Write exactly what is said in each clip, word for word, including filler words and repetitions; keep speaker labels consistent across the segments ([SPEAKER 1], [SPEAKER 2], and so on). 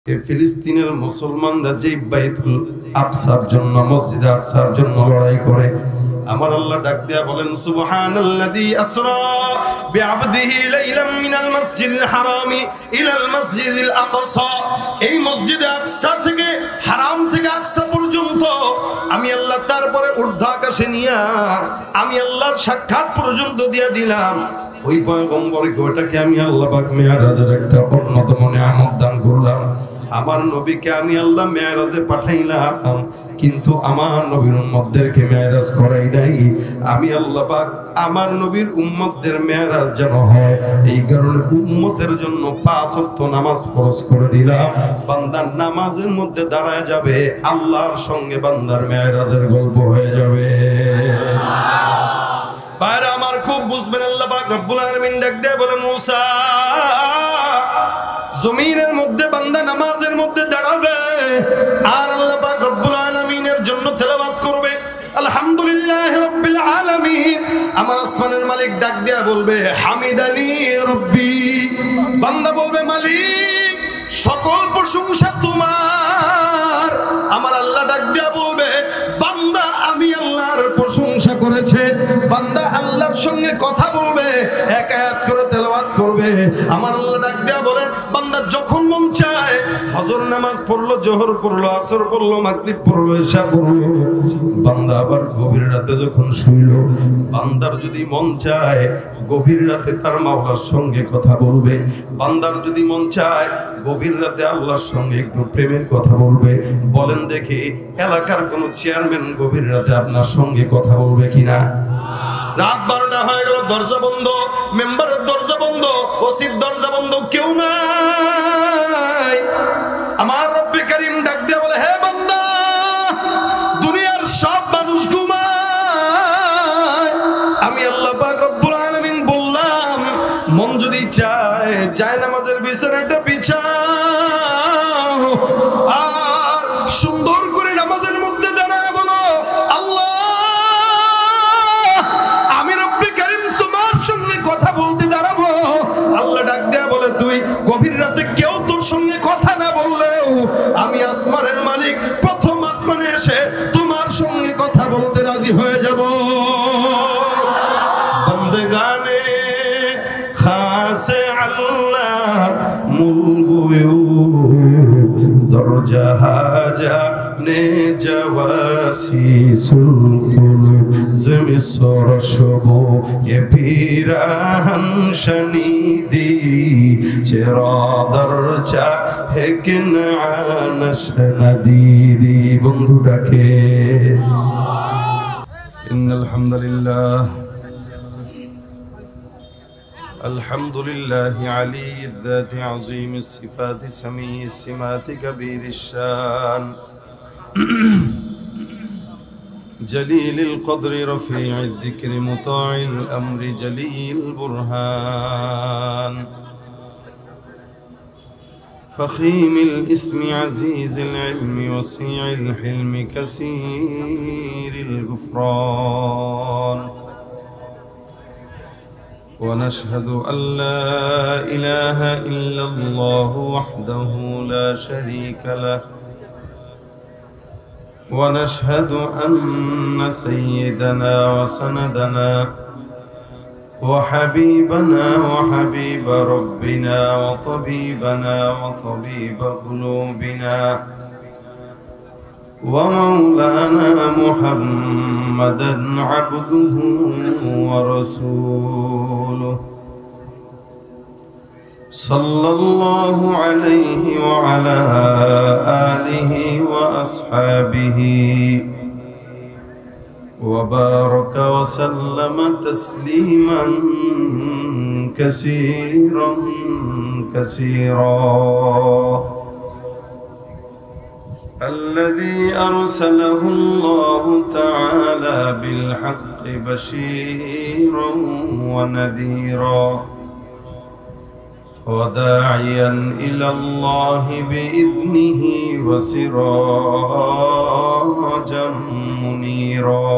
[SPEAKER 1] ফিলিস্তিনের মুসলমানরা যে বাইতুল আকসার জন্য মসজিদে আকসার জন্য লড়াই করে, আমার আল্লাহ ডাক দিয়া বলেন সুবহানাল্লাযী আসরা বিআবদিহি লাইলাম মিনাল মাসজিদিল হারামি ইলাল মাসজিদিল আকসা। এই মসজিদে আকসা থেকে হারাম থেকে আকসা পর্যন্ত আমি আল্লাহ তারপরে ঊর্ধ্ব আকাশে নিয়া আমি আল্লাহর সাক্ষাৎ পর্যন্ত দিয়া দিলাম। ওই পয়গম্বরকে ওটাকে আমি আল্লাহ পাক মেরাজের একটা অন্যতম নিয়ামত দান করলাম। আমার নবীকে আমি আল্লাহ মেরাজে পাঠাইলাম, কিন্তু আমার নবীর উম্মতদেরকে মেরাজ করাই নাই। আমি আল্লাহ পাক আমার নবীর উম্মতদের মেরাজ যেন হয়, এই কারণে উম্মতের জন্য পাঁচ ওয়াক্ত নামাজ ফরজ করে দিলাম। বান্দার নামাজের মধ্যে দাঁড়ায় যাবে, আল্লাহর সঙ্গে বান্দার মেরাজের গল্প হয়ে যাবে। বাইরে আমার খুব বুঝবেন, আল্লাহ পাক রব্বুল আলামিন ডাক দিয়ে বলে মুসা জমিনের মধ্যে বান্দা নামাজের মধ্যে দাঁড়াবে আর আল্লাহ পাক রব্বুল আলামিনের জন্য তেলাওয়াত করবে আলহামদুলিল্লাহি রাব্বিল আলামিন। আমার আসমানের মালিক ডাক দিয়া বলবে হামিদানি রব্বি। বান্দা বলবে মালিক সকল প্রশংসা তোমার। আমার আল্লাহ ডাক দিয়া বলবে বান্দা আমি আল্লাহর প্রশংসা করেছে। বান্দা আল্লাহর সঙ্গে কথা বলবে, এক আয়াত করে তেলাওয়াত করবে। আমার আল্লাহ ডাক দিয়া বলেন বান্দা যখন মন চায় ফজর নামাজ পড়লো, জোহর পড়লো, আসর পড়লো, মাগরিব পড়লো, ইশা পড়লো। বান্দা আবার গভীর রাতে যখন শুইল, বান্দার যদি মন চায় গভীর রাতে তার মাওলার সঙ্গে কথা বলবে। বান্দার যদি মন চায় গভীর রাতে আল্লাহর সঙ্গে একটু প্রেমের কথা বলবে। বলেন দেখি এলাকার কোন চেয়ারম্যান গভীর রাতে আপনার সঙ্গে কথা বলবে কিনা? রাত বারোটা হয়ে গেল, দরজা বন্ধ, মেম্বারের দরজা বন্ধ, ওসির দরজা বন্ধ, কেউ নাই। আমার রব্বে কারীম ডাক দিয়ে বলে হে বান্দা দুনিয়ার সব মানুষ ঘুমায়, আমি আল্লাহ পাক রব্বুল আলামিন বললাম মন যদি চায় যায় নামাজের বিছানাটা বিছাও আর সুন্দর করে নামাজের মধ্যে দাঁড়ায় বলো আল্লাহ আমি রব্বে কারীম তোমার সঙ্গে কথা বলতে দাঁড়াবো। আল্লাহ ডাক দেয়া বলে তুই গভীর রাতে কেউ তোর সঙ্গে কথা না বললেও আমি আসমানের মালিক প্রথম আসমানে এসে তোমার সঙ্গে কথা বলতে রাজি হয়ে যাব। বন্দেগানে খাসে আল্লাহ মুলগুয়ু দরজা হাজানে জাওয়াসি সুলকুল জমিসর শবো এ পিরাহন শনিদি চেরা দরজা হেকিন আনশ নদীদি। বন্ধুটাকে ইন্নাল হামদুলিল্লাহ الحمد لله علي الذات عظيم الصفات سميع السمات كبير الشان جليل القدر رفيع الذكر مطاع الأمر جليل البرهان فخيم الاسم عزيز العلم وسيع الحلم كثير الغفران ونشهد أن لا إله إلا الله وحده لا شريك له ونشهد أن سيدنا وسندنا وحبيبنا وحبيب ربنا وطبيبنا وطبيب قلوبنا ومولانا محمدا عبده ورسوله صلى الله عليه وعلى آله وأصحابه وبارك وسلم تسليما كثيرا كثيرا الذي أرسله الله تعالى بالحق بشيرا ونذيرا وداعيا إلى الله بإذنه وسراجا منيرا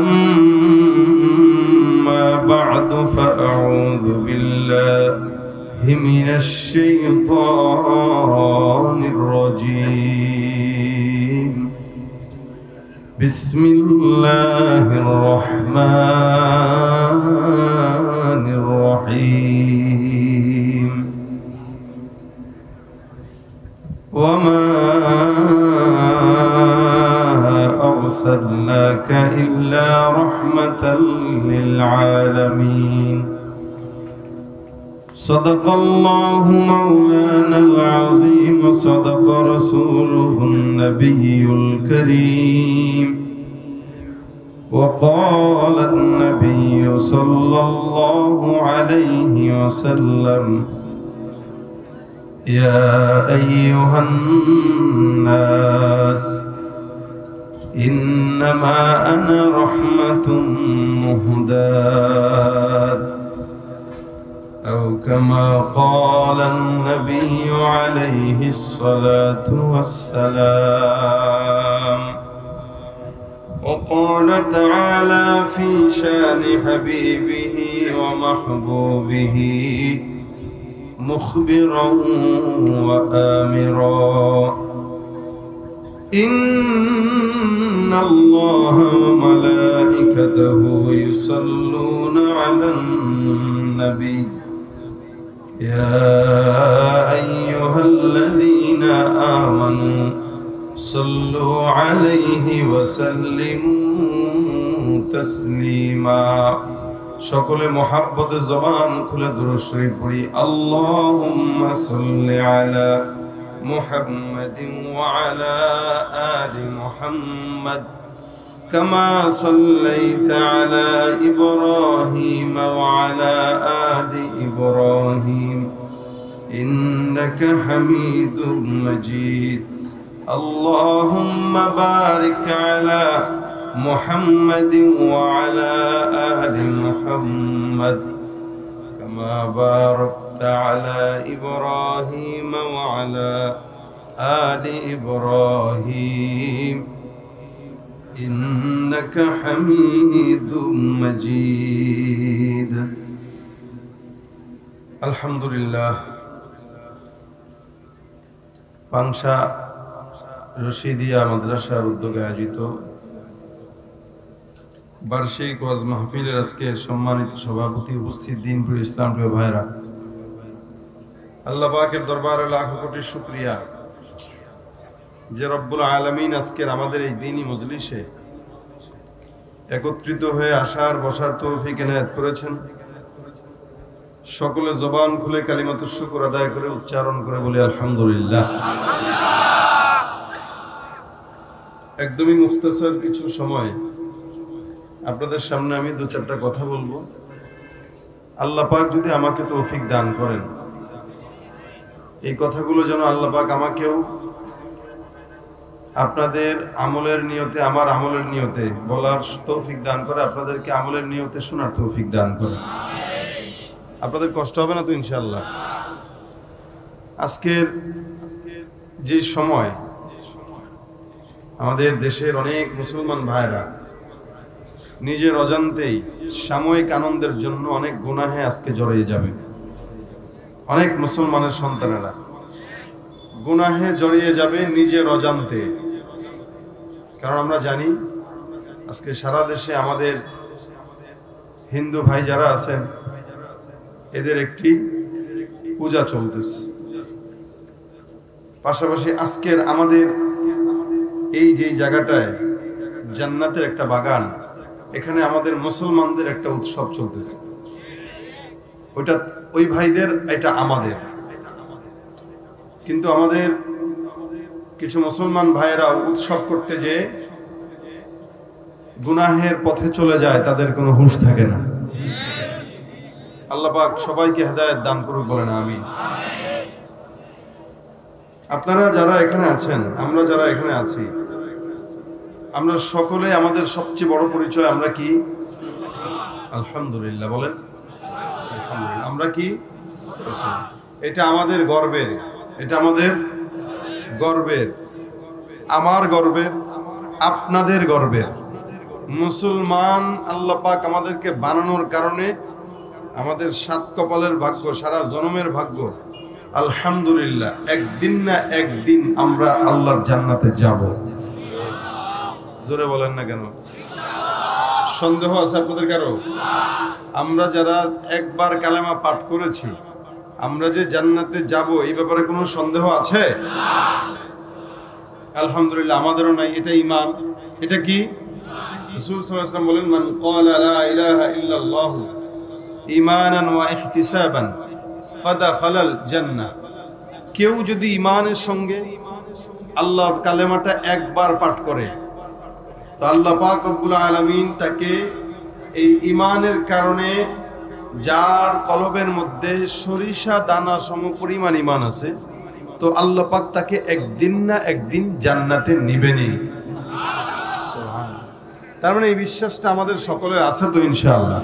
[SPEAKER 1] أما بعد فأعوذ بالله
[SPEAKER 2] من الشيطان الرجيم بسم الله الرحمن الرحيم وما أرسلناك إلا رحمة للعالمين صدق الله مولانا العظيم صدق رسوله النبي الكريم وقال النبي صلى الله عليه وسلم يا أيها الناس إنما أنا رحمة مهداة أو كما قال النبي عليه الصلاة والسلام وقال تعالى في شان حبيبه ومحبوبه مخبرا وآمرا إن الله وملائكته يصلون على النبي يا أيها الذين آمنوا صلوا عليه وسلموا تسليما সকলে মোহাব্বতে জবান খুলে দুরূদ শরীফ পড়ি আল্লাহুম্মা সাল্লি আলা মুহাম্মাদিন ওয়া আলা আলি মুহাম্মাদ কামা সাল্লাইতা আলা ইব্রাহিম ওয়া আলা আলি ইব্রাহিম ইন্নাকা হামিদুম মাজিদ আল্লাহুম্মা বারিক আলা محمد وعلى آل محمد كما باركت على إبراهيم وعلى آل إبراهيم إنك حميد مجيد الحمد لله পাংশা রশিদিয়া মাদ্রাসার উদ্যোগে আয়োজিত বার্ষিক ওয়াজ মাহফিলের আজকে সম্মানিত সভাপতি উপস্থিত দিনপ্রিয় ইসলামপ্রিয় ভাইরা, আল্লাহ পাকের দরবারে লাখো কোটি শুকরিয়া যে রব্বুল আলামিন আজকের আমাদের এই দ্বীনি মজলিসে একত্রিত হয়ে আসার বসার তৌফিক এনায়েত করেছেন। সকলে জবান খুলে কালিমাতুশ শুকর আদায় করে উচ্চারণ করে বলি আলহামদুলিল্লাহ। একদমই মুখতাসার কিছু সময় আপনাদের সামনে আমি দু চারটা কথা বলবো। আল্লাহ পাক যদি আমাকে তৌফিক দান করেন, এই কথাগুলো যেন আল্লাহ পাক আমাকেও আপনাদের আমলের নিয়তে, আমার আমলের নিয়তে বলার তৌফিক দান করে, আপনাদেরকে আমলের নিয়তে শোনার তৌফিক দান করে। আপনাদের কষ্ট হবে না তো ইনশাআল্লাহ? আজকের যে সময় আমাদের দেশের অনেক মুসলমান ভাইরা নিজের অজান্তেই সাময়িক আনন্দের জন্য অনেক গুনাহে আজকে জড়িয়ে যাবে। অনেক মুসলমানের সন্তানেরা গুনাহে জড়িয়ে যাবে নিজের অজান্তে। কারণ আমরা জানি আজকে সারা দেশে আমাদের হিন্দু ভাই যারা আছেন এদের একটি পূজা চলতেছে। পাশাপাশি আজকের আমাদের এই যে জায়গাটায় জান্নাতের একটা বাগান, এখানে আমাদের মুসলমানদের একটা উৎসব চলতেছে। ওইটা ওই ভাইদের, এটা আমাদের। কিন্তু আমাদের কিছু মুসলমান ভাইয়েরা উৎসব করতে যে গুনাহের পথে চলে যায়, তাদের কোনো হুঁশ থাকে না। আল্লাহ পাক সবাইকে হেদায়েত দান করুক, বলেন আমিন। আপনারা যারা এখানে আছেন, আমরা যারা এখানে আছি, আমরা সকলে আমাদের সবচেয়ে বড় পরিচয় আমরা কি? আলহামদুলিল্লাহ বলেন। আলহামদুলিল্লাহ আমরা কি? এটা আমাদের গর্বের, এটা আমাদের গর্বের, আমার গর্বের, আপনাদের গর্বের। মুসলমান আল্লাহ পাক আমাদেরকে বানানোর কারণে আমাদের সাত কপালের ভাগ্য, সারা জনমের ভাগ্য, আলহামদুলিল্লাহ একদিন না একদিন আমরা আল্লাহর জান্নাতে যাব। জোরে বলেন না কেন? সন্দেহ আছে আপনাদের কারো? আমরা যারা একবার কালেমা পাঠ করেছি, আমরা যে জান্নাতে যাব এই ব্যাপারে কোনো সন্দেহ আছে? আলহামদুলিল্লাহ আমাদেরও নাই। এটা ঈমান। এটা কি? রাসূল সাল্লাল্লাহু আলাইহি ওয়াসাল্লাম বলেন, মান ক্বালা লা ইলাহা ইল্লাল্লাহ ঈমানান ওয়া ইহতিসাবান ফাদাখালাল জান্নাহ। কেউ যদি ঈমানের সঙ্গে আল্লাহর কালেমাটা একবার পাঠ করে তো আল্লাহ পাক রব্বুল আলামিন তাকে এই ঈমানের কারণে, যার কলবের মধ্যে সরিষা দানা সমপরিমাণ ঈমান আছে, তো আল্লাহ পাক তাকে একদিন না একদিন জান্নাতে নিবেনই। তার মানে এই বিশ্বাসটা আমাদের সকলের আছে তো ইনশাআল্লাহ।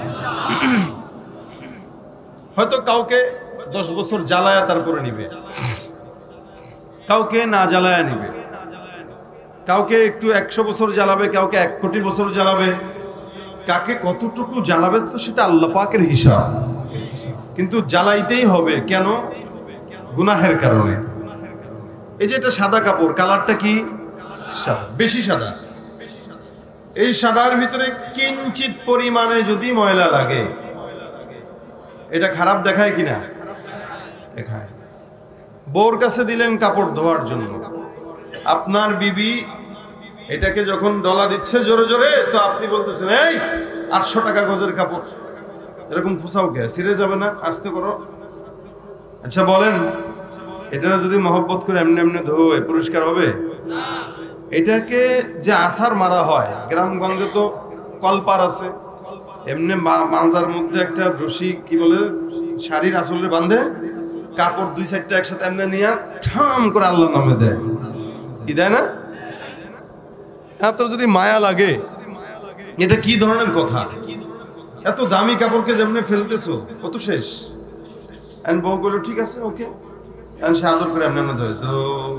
[SPEAKER 2] হয়তো কাউকে দশ বছর জ্বালায়া তারপরে নিবে, কাউকে না জ্বালায়া নিবে, কাউকে একটু একশো বছর জ্বালাবে, কাউকে এক কোটি বছর জ্বালাবে। কাকে কতটুকু জ্বালাবে তো সেটা আল্লাহ পাকের হিসাব, কিন্তু জ্বালাইতেই হবে। কেন? গুনাহের কারণে। এই যে এটা সাদা কাপড়, কালারটা কি? বেশি সাদা। এই সাদার ভিতরে কিঞ্চিত পরিমাণে যদি ময়লা লাগে, এটা খারাপ দেখায় কিনা? দেখায়। বউর কাছে দিলেন কাপড় ধোয়ার জন্য, আপনার বিবি এটাকে যখন ডলা দিচ্ছে জোরে জোরে, তো আপনি বলতেছেন এই আটশো টাকা গজের কাপড়, এরকম ফুসাও কে? ছিঁড়ে যাবে না? আস্তে করো। আচ্ছা বলেন, এটা যদি মহব্বত করে এমনি এমনি ধোয় পরিষ্কার হবে? এটাকে যে আছাড় মারা হয়, গ্রামগঞ্জে তো কলপার আছে, এমনি মাজার মধ্যে একটা রশি কি বলে শাড়ির আঁচলে বাঁধে, কাপড় দুই চারটা একসাথে এমনি নিয়ে ঠাম করে আল্লাহর নামে দেয়, কি দেয় না? তোর যদি মায়া লাগে, এটা কি ধরনের কথা? এত দামি কাপড়কে যেমনি ফেলতেছো, কত শেষ। বউ বললো ঠিক আছে ওকে, সে আদর করে এমনি ধরে, তো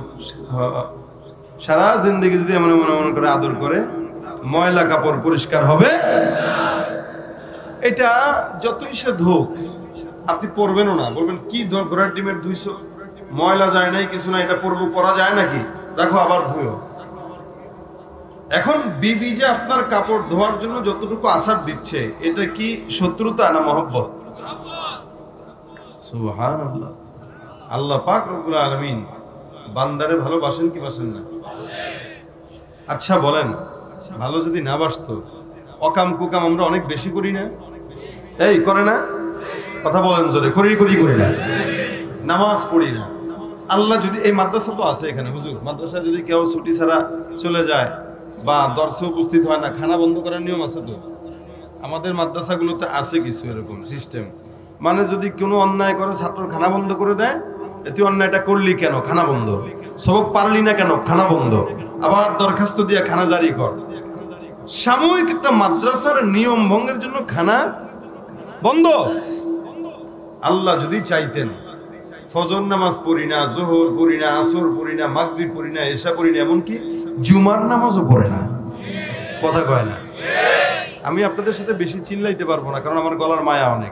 [SPEAKER 2] সারা জিন্দগি যদি এমন মনে মনে করে আদর করে, ময়লা কাপড় পরিষ্কার হবে? এটা যতই সে ধোক, আপনি পরবেনও না, বলবেন কি ঘোড়ার ডিমের ধুইছো, ময়লা যায় নাই, কিছু না, এটা পরবো, পরা যায় নাকি, রাখো আবার ধুয়ো। এখন বিবি যে আপনার কাপড় ধোয়ার জন্য যতটুকু আসার দিচ্ছে, এটা কি শত্রুতা না মহব্বত? সুবহানাল্লাহ। আল্লাহ পাক রব্বুল আলামিন বান্দারে ভালোবাসেন কি বাসেন না? আচ্ছা বলেন, ভালো যদি না বাসতো, অকাম কুকাম আমরা অনেক বেশি করি না? এই করে না? কথা বলেন জোরে, করি করি করি না? নামাজ পড়ি না। আল্লাহ যদি, এই মাদ্রাসা তো আছে এখানে, হুজুর মাদ্রাসা যদি কেউ ছুটি ছাড়া চলে যায় বা দর্শে উপস্থিত হয় না, খানা বন্ধ করার নিয়ম আছে তো? আমাদের মাদ্রাসাগুলোতে আছে কিছু এরকম সিস্টেম, মানে যদি কোনো অন্যায় করে ছাত্র খানা বন্ধ করে দেয়, তুই অন্যায়টা করলি কেন, খানা বন্ধ, সবক পারলি না কেন, খানা বন্ধ, আবার দরখাস্ত দিয়ে খানা জারি কর। সাময়িক একটা মাদ্রাসার নিয়ম ভঙ্গের জন্য খানা বন্ধ। আল্লাহ যদি চাইতেন ফজর নামাজ পড়ি না, জোহর পড়ি না, আসর পড়ি না, মাগরিব পড়ি না, এশা পড়ি না, এমনকি জুমার নামাজও পড়ে না, কথা কয় না। আমি আপনাদের সাথে বেশি চিল্লাইতে পারবো না, কারণ আমার গলার মায়া অনেক,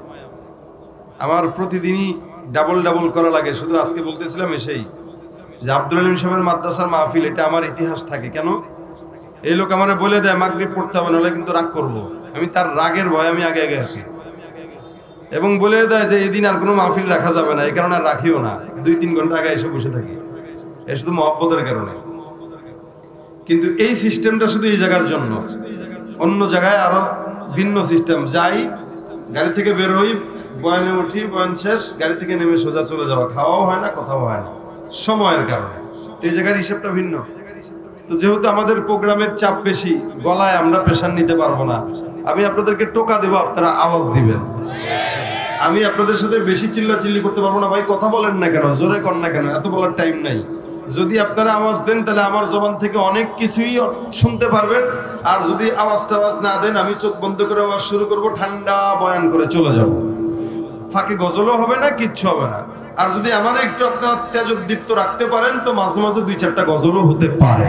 [SPEAKER 2] আমার প্রতিদিনই ডাবল ডাবল করা লাগে। শুধু আজকে বলতেছিলাম এসেই যে আব্দুল আলিম সাহেবের মাদ্রাসার মাহফিল, এটা আমার ইতিহাস থাকে। কেন? এই লোক আমার বলে দেয় মাগরিব পড়তে হবে, নাহলে কিন্তু রাগ করবো। আমি তার রাগের ভয় আমি আগে আগে আসি, এবং বলে দেয় যে এদিন আর কোনো মাহফিল রাখা যাবে না, এই কারণে আর রাখিও না, দুই তিন ঘন্টা আগে এসে বসে থাকি, এ শুধু মহব্বতের কারণে। কিন্তু এই সিস্টেমটা শুধু এই জায়গার জন্য, অন্য জায়গায় আরো ভিন্ন সিস্টেম। যাই গাড়ি থেকে বের হই, বয়ানে উঠি, বয়ান শেষ, গাড়ি থেকে নেমে সোজা চলে যাওয়া, খাওয়াও হয় না, কথাও হয় না, সময়ের কারণে। এই জায়গার হিসাবটা ভিন্ন। তো যেহেতু আমাদের প্রোগ্রামের চাপ বেশি, গলায় আমরা প্রেশার নিতে পারবো না, আমি আপনাদেরকে টোকা দেবো, আপনারা আওয়াজ দিবেন। আমি আপনাদের সাথে বেশি চিল্লা চিল্লি করতে পারবো না। ভাই কথা বলেন না কেন, জোরে কর না কেন, এত বলার টাইম নাই। যদি আপনারা আওয়াজ দেন তাহলে আমার জবান থেকে অনেক কিছুই শুনতে পারবেন, আর যদি আওয়াজ টাওয়াজ না দেন, আমি চোখ বন্ধ করে আওয়াজ শুরু করব, ঠান্ডা বয়ান করে চলে যাব, ফাঁকে গজলও হবে না, কিচ্ছু হবে না। আর যদি আমার একটু আপনারা তেজোদ্দীপ্ত রাখতে পারেন, তো মাঝে মাঝে দুই চারটা গজলও হতে পারে।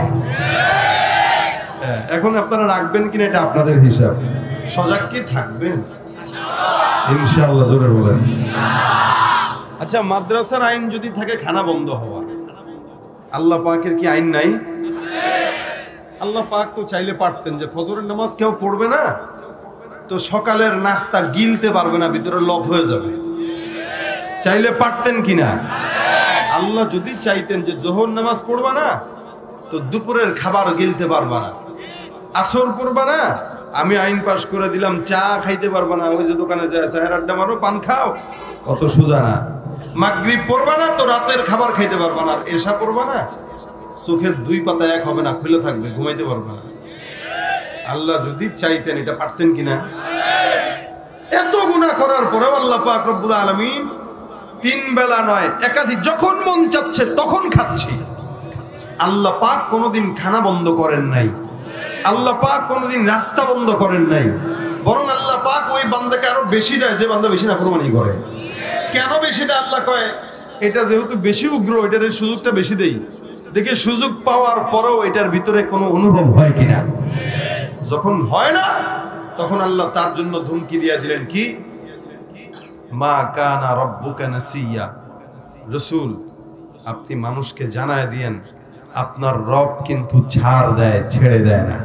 [SPEAKER 2] এখন আপনারা রাখবেন কিনা এটা আপনাদের হিসাব। সজাগ কি থাকবেন ইনশাআল্লাহ, জোরে বলেন। আচ্ছা, মাদ্রাসার আইন যদি থাকে খানা বন্ধ হওয়া, আল্লাহ পাকের কি আইন নাই? আল্লাহ পাক তো চাইলে পারতেন যে ফজরের নামাজ কেউ পড়বে না, তো সকালের নাস্তা গিলতে পারবে না, ভিতরে লক হয়ে যাবে। চাইলে পারতেন কিনা? আল্লাহ যদি চাইতেন যে জোহর নামাজ পড়বা না, তো দুপুরের খাবার গিলতে পারবা না, আসর পড়বা না, আমি আইন পাশ করে দিলাম চা খাইতে পারবা না, ওই যে দোকানে যায় চায়ের আড্ডা মারো, পান খাও, অত সোজা না। মাগরিব পড়বা না, তো রাতের খাবার খাইতে পারবা না। আর এশা পড়বা না, চোখের দুই পাতা এক হবে না, খুলে থাকবে, ঘুমাইতে পারবা না। আল্লাহ যদি চাইতেন এটা পারতেন কিনা? এত গুনাহ করার পরেও আল্লাহ পাক রব্বুল আলামিন তিন বেলা নয়, একাধিক, যখন মন চাচ্ছে তখন খাচ্ছি। আল্লাহ পাক কোনোদিন খানা বন্ধ করেন নাই, আল্লাহ পাক কোনোদিন রাস্তা বন্ধ করেন নাই, বরং আল্লাহ পাক ওই বান্দাকে আরো বেশি দেয় যে বান্দা বেশি নাফরমানি করে। কেন বেশি দেয়? আল্লাহ কয় এটা যেহেতু বেশি উগ্র, এটার সুযোগটা বেশি দেই, দেখে সুযোগ পাওয়ার পরেও এটার ভিতরে কোনো অনুভব হয় কিনা। যখন হয় না, তখন আল্লাহ তার জন্য ধমকি দিয়ে দিলেন কি, মা কানা রব্বুকা নাসিয়া, রাসূল আপনি মানুষকে জানায় দিয়েন আপনার রব কিন্তু ছাড় দেয়, ছেড়ে দেয় না।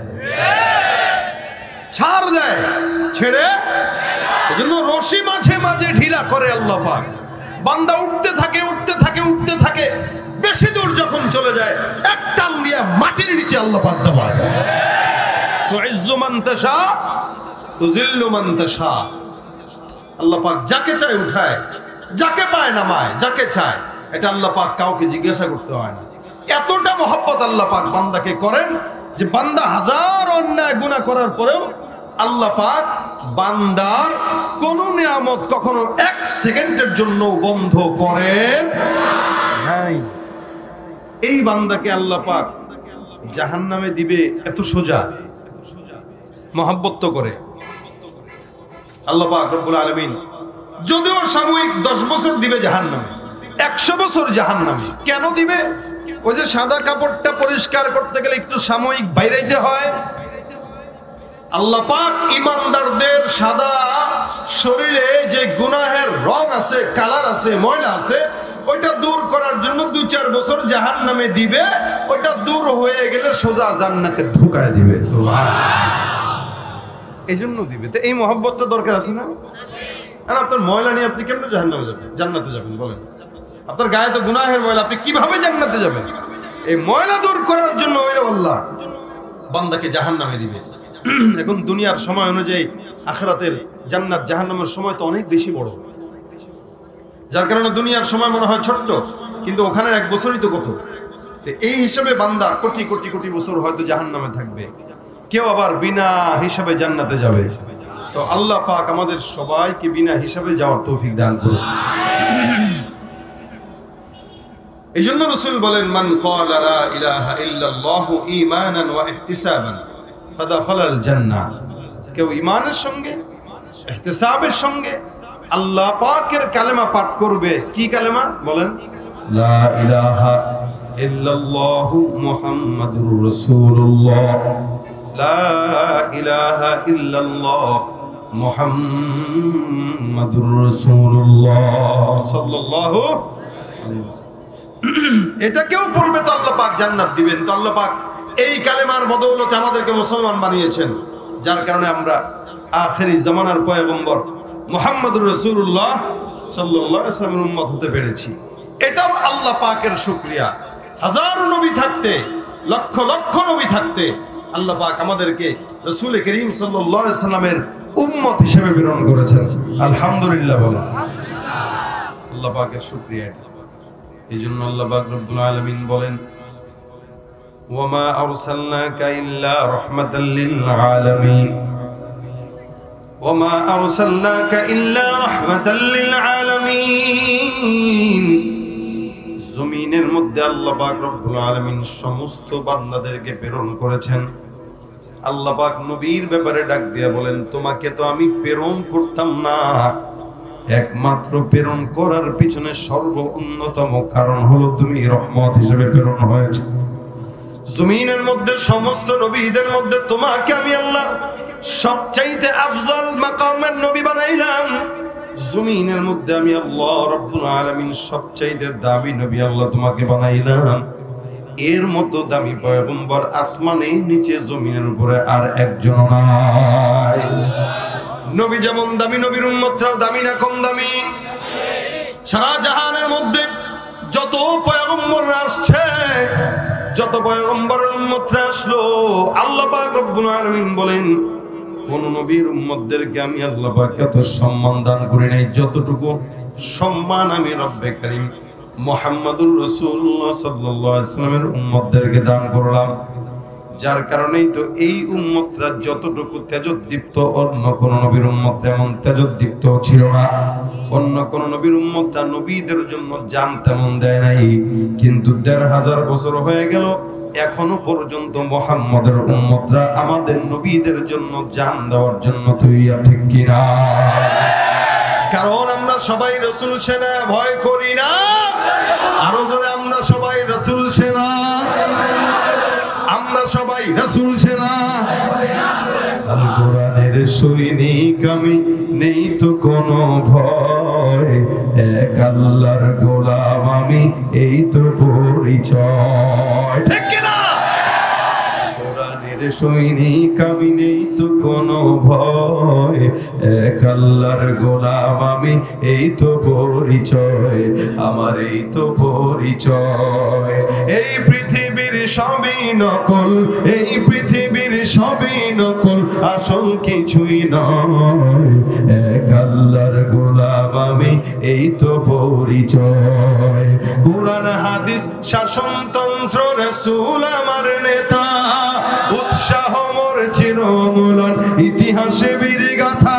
[SPEAKER 2] ছাড় দেয়, ছেড়ে, এজন্য রশি মাঝে মাঝে ঢিলা করে আল্লাহ পাক। বান্দা উঠতে থাকে উঠতে থাকে উঠতে থাকে, বেশি দূর যখন চলে যায় এক টান দিয়ে মাটির নিচে আল্লাহ পাক দাবায়। তুইজ্জু মান তাশা তুযিল্লু মান তাশা। আল্লাহ পাক যাকে চায় উঠায়, যাকে পায় নামায়, যাকে চায়। এটা আল্লাহ পাক কাউকে জিজ্ঞাসা করতে হয় না। এতটা মহব্বত আল্লাহ পাক বান্দাকে করেন যে বান্দা হাজার অন্যায় গুনাহ করার পরেও আল্লাহ পাক বান্দার কোন নিয়ামত কখনো এক সেকেন্ডের জন্য বন্ধ করেন নাই। এই বান্দাকে আল্লাহ পাক জাহান্নামে দিবে এত সোজা, মহব্বত করে আল্লাহ পাক রব্বুল আলামিন। যদিও সাময়িক দশ বছর দিবে জাহান্নামে, একশো বছর জাহান্নামে। কেন দিবে? ওই যে সাদা কাপড়টা পরিষ্কার করতে গেলে একটু সাময়িক বাইরাইতে হয়। আল্লাহ পাক ইমানদারদের সাদা শরীরে যে গুনাহের রং আছে, কালার আছে, ময়লা আছে, ওইটা দূর করার জন্য দুই চার বছর জাহান্নামে দিবে। ওইটা দূর হয়ে গেলে সোজা জান্নাতে ঢুকায় দিবে। এই জন্য দিবে। তো এই মহব্বতটা দরকার আছে না? আর আপনার ময়লা নিয়ে আপনি কেমনে জাহান্নামে যাবেন, জান্নাতে যাবেন বলেন? আপনার গায়ে তো গুনাহের ময়লা, আপনি কিভাবে জান্নাতে যাবেন? এই ময়লা দূর করার জন্য ওই আল্লাহ বান্দাকে জাহান্নামে দিবে। এখন দুনিয়ার সময় অনুযায়ী আখিরাতের জান্নাত জাহান্নামের সময় তো অনেক বেশি বড়, যার কারণে দুনিয়ার সময় মনে হয় ছোট্ট, কিন্তু ওখানে এক বছরই তো কত। তো এই হিসাবে বান্দা কোটি কোটি কোটি বছর হয়তো জাহান্নামে থাকবে, কেউ আবার বিনা হিসাবে জান্নাতে যাবে। তো আল্লাহ পাক আমাদের সবাইকে বিনা হিসাবে যাওয়ার তৌফিক দান করুন। এই জন্য রাসূল বলেন, মান ক্বালা লা ইলাহা ইল্লাল্লাহু ঈমানান ওয়া ইহতিসাবান ফাদাখালাল জান্নাহ। কেউ ঈমানের সঙ্গে, ইহতিসাবের সঙ্গে আল্লাহ পাকের কালেমা পাঠ করবে। কি কালেমা বলেন? লা ইলাহা ইল্লাল্লাহু মুহাম্মাদুর রাসূলুল্লাহ, লা ইলাহা ইল্লাল্লাহ মুহাম্মাদুর রাসূলুল্লাহ সাল্লাল্লাহু আলাইহি ওয়াসাল্লাম। এটা কেউ পড়বে তো আল্লাহ পাক জান্নাত দিবেন। তো আল্লাহ পাক এই কালেমার বদৌলতে আমাদেরকে মুসলমান বানিয়েছেন, যার কারণে আমরা আখেরি জামানার পয়গম্বর মুহাম্মদুর রাসূলুল্লাহ সাল্লাল্লাহু আলাইহি ওয়াসাল্লামের উম্মত হতে পেরেছি। এটাও আল্লাহ পাকের শুকরিয়া। হাজারো নবী থাকতে, লক্ষ লক্ষ নবী থাকতে আল্লাহ পাক আমাদেরকে রাসূল করিম সাল্লাল্লাহু আলাইহি ওয়াসাল্লামের উম্মত হিসেবে প্রেরণ করেছেন। আলহামদুলিল্লাহ বলেন। আল্লাহ পাকের শুকরিয়া। এই জন্য আল্লাহ পাক রব্বুল আলামিন বলেন, ওয়ামা আরসালনাকা ইল্লা রাহমাতাল লিল আলামিন, ওয়ামা আরসালনাকা ইল্লা রাহমাতাল লিল আলামিন। জমিনের মধ্যে আল্লাহ পাক রব্বুল আলামিন সমস্ত বান্দাদেরকে প্রেরণ করেছেন। আল্লাহ পাক নবীর ব্যাপারে ডাক দিয়ে বলেন, তোমাকে তো আমি প্রেরণ করতাম না, একমাত্র প্রেরণ করার পিছনে সর্ব অন্যতম কারণ হলো তুমি রহমত হিসেবে প্রেরণ হয়েছে। জমিনের মধ্যে সমস্ত নবীদের মধ্যে তোমাকে আমি আল্লাহ সবচাইতে আফজল মাকামের নবী বানাইলাম। জমিনের মধ্যে আমি আল্লাহ রাব্বুল আলামিন সবচাইতে দামি নবী আল্লাহ তোমাকে বানাইলাম, এর মতো দামি পয়গম্বর আসমানে নিচে জমিনের উপরে আর একজন নাই। নবী যেমন দামি, নবীর উম্মতরাও দামি না কম দামি? সারা জাহানের মধ্যে যত পয়গম্বর আসছে, যত পয়গম্বরের উম্মতরা আসলো, আল্লাহ পাক রব্বুল আলামিন বলেন কোন নবীর উম্মতদেরকে আমি আল্লাহ পাক এত সম্মান দান করি নাই যতটুকু সম্মান আমি রব্বে কারীম মুহাম্মদুর রাসূলুল্লাহ সাল্লাল্লাহু আলাইহি ওয়াসাল্লামের উম্মতদেরকে দান করলাম। যার কারণেই তো এই উম্মতরা যতটুকু তেজোদ্দীপ্ত, অন্য কোন নবীর উম্মতরা এমন তেজোদ্দীপ্ত ছিল না। অন্য কোন নবীর উম্মতরা নবীদের জন্য জান তেমন দেয় নাই, কিন্তু দেড় হাজার বছর হয়ে গেল এখনো পর্যন্ত মুহাম্মদের উম্মতরা আমাদের নবীদের জন্য জান দেওয়ার জন্য তৈরি, ঠিক কিনা? কারণ আমরা সবাই রাসূল সেনা ভয় করি না। আরো জোরে, আমরা সবাই রাসূল সেনা, আমরা সবাই রাসূল সেনা। আল কোরআনের সৈনিক আমি, নেই তো কোনো ভয়, এক আল্লাহর গোলাম আমি, এই তো পরিচয়, ঠিক কিনা? কোরআনের সৈনিক আমি, নেই তো কোনো ভয়, এক আল্লাহর গোলাম আমি, এই তো পরিচয় আমার, এই তো পরিচয়। এই পৃথিবীর সবই নকল, এই পৃথিবীর সবই নকল, আসল কিছুই নয়, এক আল্লাহর গোলাম আমি, এই তো পরিচয়। কোরআন হাদিস শাসনতন্ত্র রাসূল আমার নেতা, উৎসাহ মোর চিরমূলন ইতিহাসে বীর গাথা।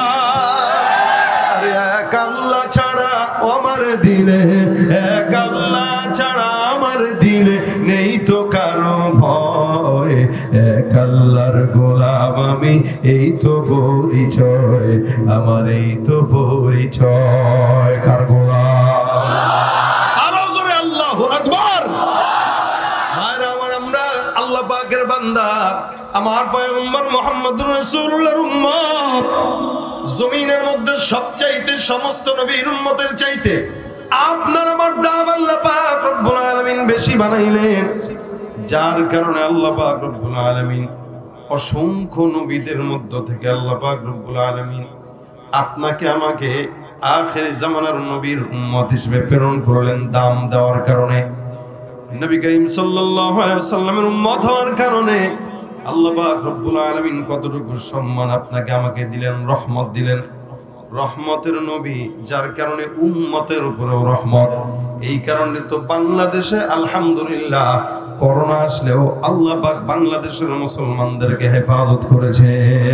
[SPEAKER 2] আরে এক আল্লাহ ছাড়া আমার দিলে, এক আল্লাহ ছাড়া আমার দিলে নেই তো কারো ভয়, এক আল্লাহর গোলাম আমি, এই তো পরিচয় আমার, এই তো পরিচয়। কার গোলাম? আরো জোরে আল্লাহু আকবার। আর আমার আমরা আল্লাহ পাকের বান্দা, আমার পয়গম্বর মুহাম্মদুর রাসূলুল্লাহর উম্মত। জমিনের মধ্যে সবচাইতে সমস্ত নবীর উম্মতের চাইতে আপনার আমার দাম আল্লাহ পাক রব্বুল আলামিন বেশি বানাইলেন। যার কারণে আল্লাহ পাক রব্বুল আলামিন অসংখ্য নবীদের মধ্য থেকে আল্লাহ পাক রব্বুল আলামিন আপনাকে আমাকে আখির জামানার নবীর উম্মত হিসেবে প্রেরণ করলেন। দাম দেওয়ার কারণে, নবী করিম সাল্লাল্লাহু আলাইহি ওয়াসাল্লামের উম্মত হওয়ার কারণে আল্লাহ পাক রব্বুল আলামিন কতটুকু সম্মান আপনাকে আমাকে দিলেন, রহমত দিলেন। রহমতের নবী, যার কারণে উম্মতের উপরেও রহমত। এই কারণে তো বাংলাদেশে আলহামদুলিল্লাহ করোনা আসলেও আল্লাহ পাক বাংলাদেশের মুসলমানদেরকে হেফাজত করেছে।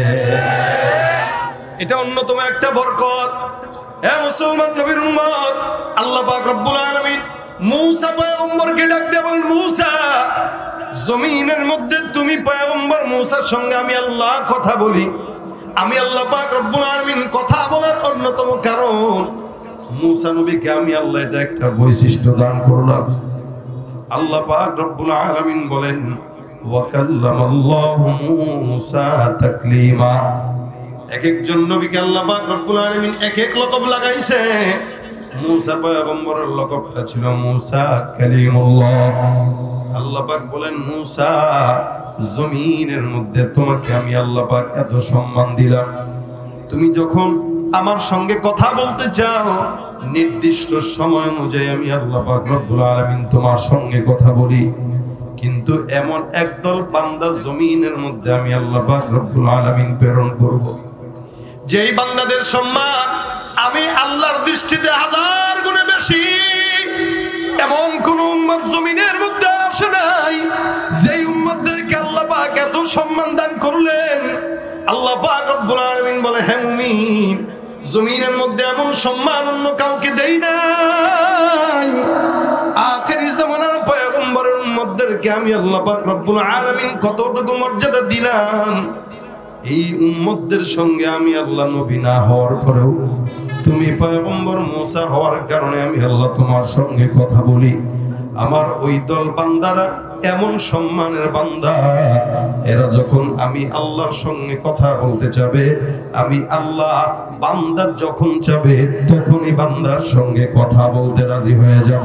[SPEAKER 2] এটা অন্যতম একটা বরকত। হে মুসলমান নবীর উম্মত, আল্লাহ পাক রব্বুল আলামিন মূসা পয়গম্বরকে ডাক দিয়ে বলেন, মূসা, জমিনের মধ্যে তুমি পয়গম্বর মূসার সঙ্গে আমি আল্লাহ কথা বলি। আমি আল্লাহ পাক রব্বুল আলামিন কথা বলার অন্যতম কারণ, মূসা নবীকে আমি আল্লাহ এটা একটা বৈশিষ্ট্য দান করলাম। আল্লাহ পাক রব্বুল আলামিন বলেন, ওয়া কাল্লামাল্লাহু মূসা তাকলিমা। এক একজন নবীকে আল্লাহ পাক রব্বুল আলামিন এক এক লকব লাগাইছে। মূসা পয়গম্বরের লকবটা ছিল মূসা কালিমুল্লাহ। আল্লাহ পাক বলেন, মূসা, জমিনের মধ্যে তোমাকে আমি আল্লাহ পাক এত সম্মান দিলাম, তুমি যখন আমার সঙ্গে কথা বলতে চাও নির্দিষ্ট সময় অনুযায়ী আমি আল্লাহ পাক রব্বুল আলামিন তোমার সঙ্গে কথা বলি। কিন্তু এমন একদল বান্দা জমিনের মধ্যে আমি আল্লাহ পাক রব্বুল আলামিন প্রেরণ করব, যেই বান্দাদের সম্মান আমি আল্লাহর দৃষ্টিতে হাজার গুণে বেশি। এমন কোন উম্মত জমিনের মধ্যে আসে নাই যেই উম্মতদেরকে আল্লাহ পাক এত সম্মান দান করলেন। আল্লাহ পাক রব্বুল আলামিন বলে, হে মুমিন, জমিনের মধ্যে এমন সম্মান অন্য কাউকে দেই নাই। আখেরি জামানার পয়গম্বরের উম্মতদেরকে আমি আল্লাহ পাক রব্বুল আলামিন কতটুকু মর্যাদা দিলাম। এই উম্মতদের সঙ্গে আমি আল্লাহ নবী না হওয়ার পরেও তুমি পয়গম্বর মূসা হওয়ার কারণে আমি আল্লাহ তোমার সঙ্গে কথা বলি। আমার ওই দল বান্দারা এমন সম্মানের বান্দা, এরা যখন আমি আল্লাহর সঙ্গে কথা বলতে যাবে, আমি আল্লাহ বান্দার যখন যাবে তখনই বান্দার সঙ্গে কথা বলতে রাজি হয়ে যাব।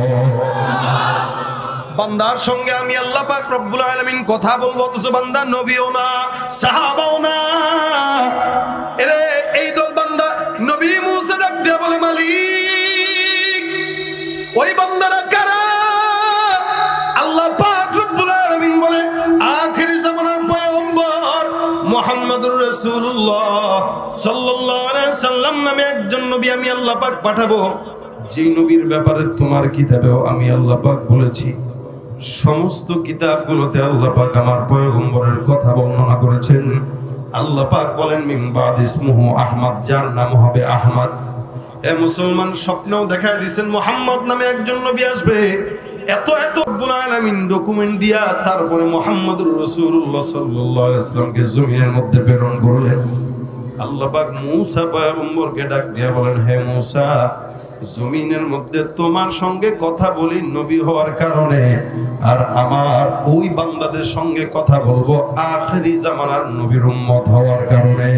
[SPEAKER 2] বান্দার সঙ্গে আমি আল্লাহ পাক রব্বুল আলামিন কথা বলবো, অথচ বান্দা নবীও না, সাহাবাও না। এরে এই দল বান্দা নবী মুসা ডাক দিয়ে বলে, মালিক ওই বান্দারা কারা? আল্লাহ পাক রব্বুল আলামিন বলে, আখির জামানার পয়গম্বর মুহাম্মদুর রাসূলুল্লাহ সাল্লাল্লাহু আলাইহি সাল্লাম নামে একজন নবী আমি আল্লাহ পাক পাঠাবো, যেই নবীর ব্যাপারে তোমার কিতাবেও আমি আল্লাহ পাক বলেছি। সমস্ত কিতাবগুলোতে আল্লাহ পাক আমার পয়গম্বরের কথা বর্ণনা করেছেন। আল্লাহ পাক বলেন, মিন বাদ ইসমুহু আহমদ, যার নাম হবে আহমদ। এ মুসলমান, স্বপ্নেও দেখায় দিয়েছেন মুহাম্মদ নামে একজন নবী আসবে। এত এত রব্বুল আলামিন ডকুমেন্ট দিয়া তারপরে মুহাম্মদুর রাসূলুল্লাহ সাল্লাল্লাহু আলাইহি ওয়াসাল্লামকে জমিনের মধ্যে প্রেরণ করলেন। আল্লাহ পাক মূসা পয়গম্বরকে ডাক দিয়া বলেন, হে মূসা, জমিনের মধ্যে তোমার সঙ্গে কথা বলি নবী হওয়ার কারণে, আর আমার ওই বান্দাদের সঙ্গে কথা বলবো আখিরি জামানার নবীর উম্মত হওয়ার কারণে।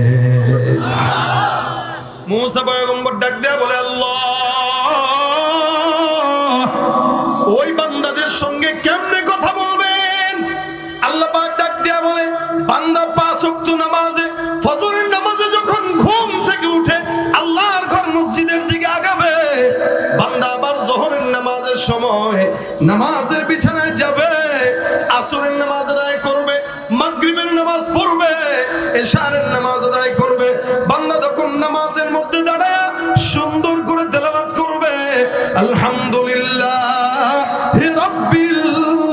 [SPEAKER 2] মূসা পয়গম্বর ডাক দেয়া বলে, আল্লাহ ওই বান্দাদের সঙ্গে কেমনে কথা বলবেন? আল্লাহ পাক ডাক দেয়া বলে, বান্দা পাঁচ ওয়াক্ত নামাজে, ফজরের নামাজে যখন ঘুম থেকে উঠে আল্লাহর ঘর মসজিদের দিকে আগাবে, বান্দা আবার যোহরের নামাজের সময় নামাজের বিছানায় যাবে, আসরের নামাজ আদায় করবে, মাগরিবের নামাজ পড়বে, এশারের নামাজ আদায় করবে। বান্দা তখন নামাজের মধ্যে দাঁড়ায় সুন্দর করে তেলাওয়াত করবে, আলহামদুলিল্লাহি রাব্বিল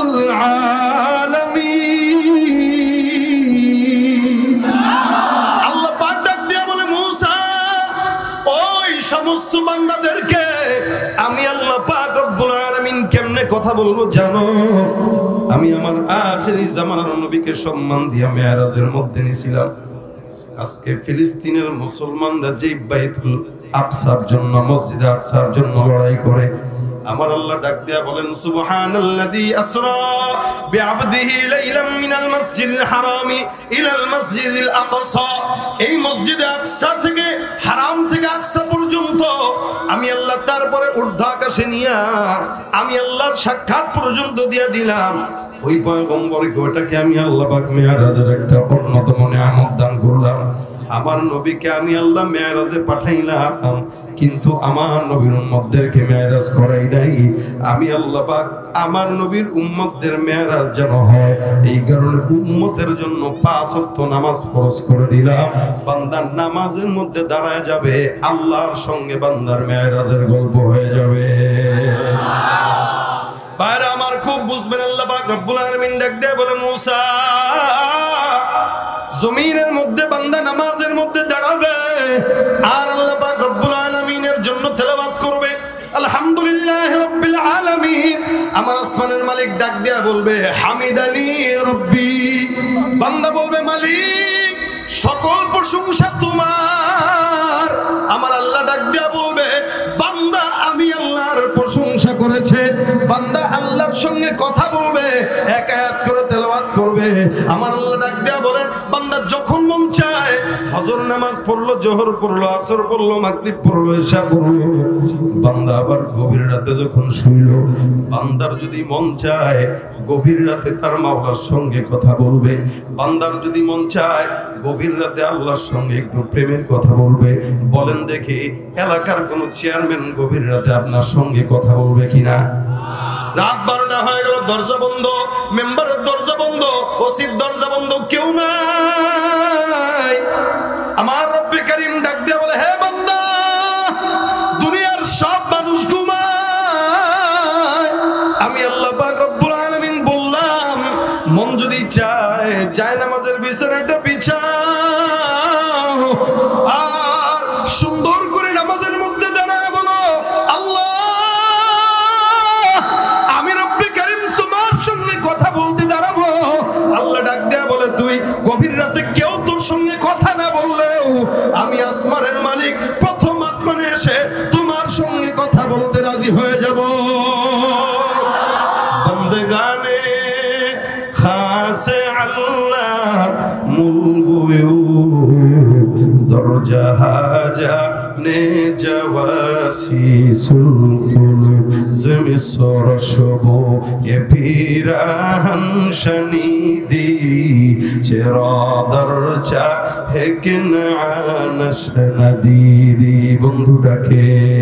[SPEAKER 2] আলামিন। আল্লাহ পাক ডাক দিয়ে বলে, মূসা ওই সমস্ত বান্দাদেরকে আমি আল্লাহ পাক রব্বুল আলামিন কেমনে কথা বলবো জানো? আমি আমার আখিরি জামানার নবীকে সম্মান দিয়ে মেরাজের মধ্যে নিয়েছিলাম। আজকে ফিলিস্তিনের মুসলমানরা যেই বাইতুল আকসার জন্য, মসজিদে আকসার জন্য লড়াই করে, আমার আল্লাহ ডাক দিয়া বলেন, সুবহানাল্লাযী আসরা বিআবদিহি লাইলাম মিনাল মাসজিদিল হারামি ইলাল মাসজিদিল আকসা। এই মসজিদে আকসা থেকে, হারাম থেকে আকসা পর্যন্ত আমি আল্লাহ তারপরে ঊর্ধ্ব আকাশে নিয়া আমি আল্লাহর সাক্ষাৎ পর্যন্ত দিয়া দিলাম। ওই পয়গম্বরকে, ওটাকে আমি আল্লাহ পাক মেরাজের একটা অন্যতম নিয়ামত দান করলাম। আমার নবীকে আমি আল্লাহ মেরাজে পাঠাইলাম, কিন্তু আমার নবীর উম্মতদেরকে মেরাজ করাই নাই। আমি আল্লাহ পাক আমার নবীর উম্মতদের মেরাজ যেন হয়, এই কারণে উম্মতের জন্য পাঁচ ওয়াক্ত নামাজ ফরজ করে দিলাম। বান্দার নামাজের মধ্যে দাঁড়ায় যাবে, আল্লাহর সঙ্গে বান্দার মেরাজের গল্প হয়ে যাবে। ভাইরা আমার, খুব বুঝবেন, আল্লাহ পাক রব্বুল আলামিন ডাক দিয়ে বলে, মূসা জমিনের মধ্যে বান্দা নামাজের মধ্যে দাঁড়াবে, আর আল্লাহ পাক রব্বুল আলামিনের জন্য তেলাওয়াত করবে, আলহামদুলিল্লাহি রাব্বিল আলামিন। আমার আসমানের মালিক ডাক দিয়া বলবে, হামিদানি রব্বি। বান্দা বলবে, মালিক সকল প্রশংসা তোমার। আমার আল্লাহ ডাক দিয়া বলবে, বান্দা আমি আল্লাহর প্রশংসা করেছে। বান্দা আল্লাহর সঙ্গে কথা বলবে, এক আয়াত করে তেলাওয়াত করবে। আমার আল্লাহ ডাক দিয়া বলেন, বান্দা যখন মন চায় ফজর নামাজ পড়লো, জোহর পড়লো, আসর পড়লো, মাগরিব পড়লো, ইশা পড়লো। বান্দা আবার গভীর রাতে যখন শুইল, বান্দার যদি মন চায় গভীর রাতে তার মাওলার সঙ্গে কথা বলবে। বান্দার যদি মন চায় গভীর রাতে আল্লাহর সঙ্গে একটু প্রেমের কথা বলবে। বলেন দেখি, এলাকার কোন চেয়ারম্যান গভীর রাতে আপনার সঙ্গে কথা বলবে কিনা? রাত বারোটা হয়ে গেল, দরজা বন্ধ, মেম্বারের দরজা বন্ধ, ওসির দরজা বন্ধ, কেউ নাই। আমার রব্বে কারীম ডাক দিয়ে বলে, হে বান্দা, দুনিয়ার সব মানুষ ঘুমায়, আমি আল্লাহ পাক রব্বুল আলামিন বললাম, মন যদি চায় যায় নামাজের বিছানাটা বিছাও, আর সুন্দর করে নামাজের মধ্যে দাঁড়ায় বলো, আল্লাহ আমি রব্বে কারীম তোমার সঙ্গে কথা বলতে দাঁড়াবো। আল্লাহ ডাক দেয়া বলে, তুই গভীর রাতে কেউ তোর সঙ্গে কথা না বললেও আমি আসমানের মালিক প্রথম আসমানে এসে তোমার সঙ্গে কথা বলতে রাজি হয়ে যাব। আলামুল গুয়ুব দরজাহা জানে জাওয়াসিসুল কুলুব জমিসর শবো এ পিরাহান শনিদি চেরা দরজা হে কিনান শনদিদি। বন্ধুটাকে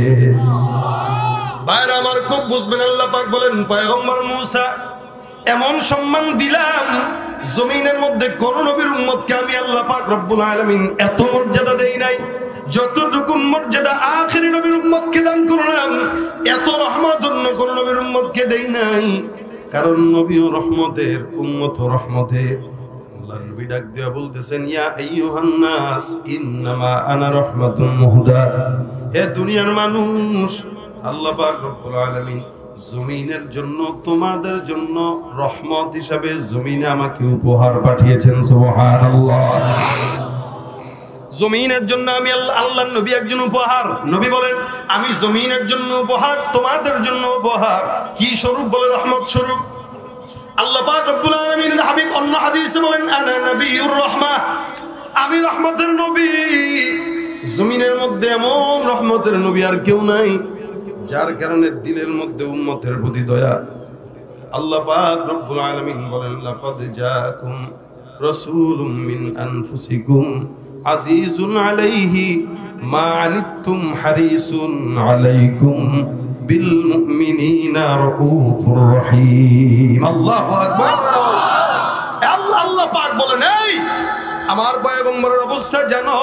[SPEAKER 1] ভাইরা আমার খুব বুঝবেন, আল্লাহ পাক বলেন পয়গম্বর মূসা এমন সম্মান দিলাম, জমিনের মধ্যে কোন নবীর উম্মতকে আমি আল্লাহ পাক রব্বুল আলামিন এত মর্যাদা দেই নাই যতটুকু মর্যাদা আখিরি নবীর উম্মতকে দান করলাম। এত রহমত অন্য কোন নবীর উম্মতকে দেই নাই, কারণ নবী ও রহমতের, উম্মত ও রহমতের। আল্লাহ নবী ডাক দিয়া বলতেছেন, ইয়া আইয়ুহান নাস ইন্নামা আনা রাহমাতুন মুহদা। হে দুনিয়ার মানুষ, আল্লাহ পাক রব্বুল আলামিন জমিনের জন্য, তোমাদের জন্য রহমত হিসাবে জমিনে আমাকে উপহার পাঠিয়েছেন। সুবহানাল্লাহ। জমিনের জন্য আমি আল্লাহ, আল্লাহর নবী একজন উপহার। নবী বলেন আমি জমিনের জন্য উপহার, তোমাদের জন্য উপহার। কি স্বরূপ? বলে রহমত স্বরূপ। আল্লাহ পাক রব্বুল আলামিনের হাবিব অন্য হাদিসে বলেন আনা নবিয়ুর রাহমাহ, আমি রহমতের নবী। জমিনের মধ্যে এমন রহমতের নবী আর কেউ নাই, যার কারণে দিলের মধ্যে উম্মতের প্রতি দয়া। আল্লাহ পাক রব্বুল আলামিন বলেন লাকাদ জাআকুম রাসূলুম মিন আনফুসিকুম আজিজুন আলাইহি মা আনিতুম হারিসুন আলাইকুম বিল মুমিনিনা রাউফুর রহিম। আল্লাহু আকবার। আল্লাহ আল্লাহ পাক বলেন এই আমার পয়গম্বরের অবস্থা জানো,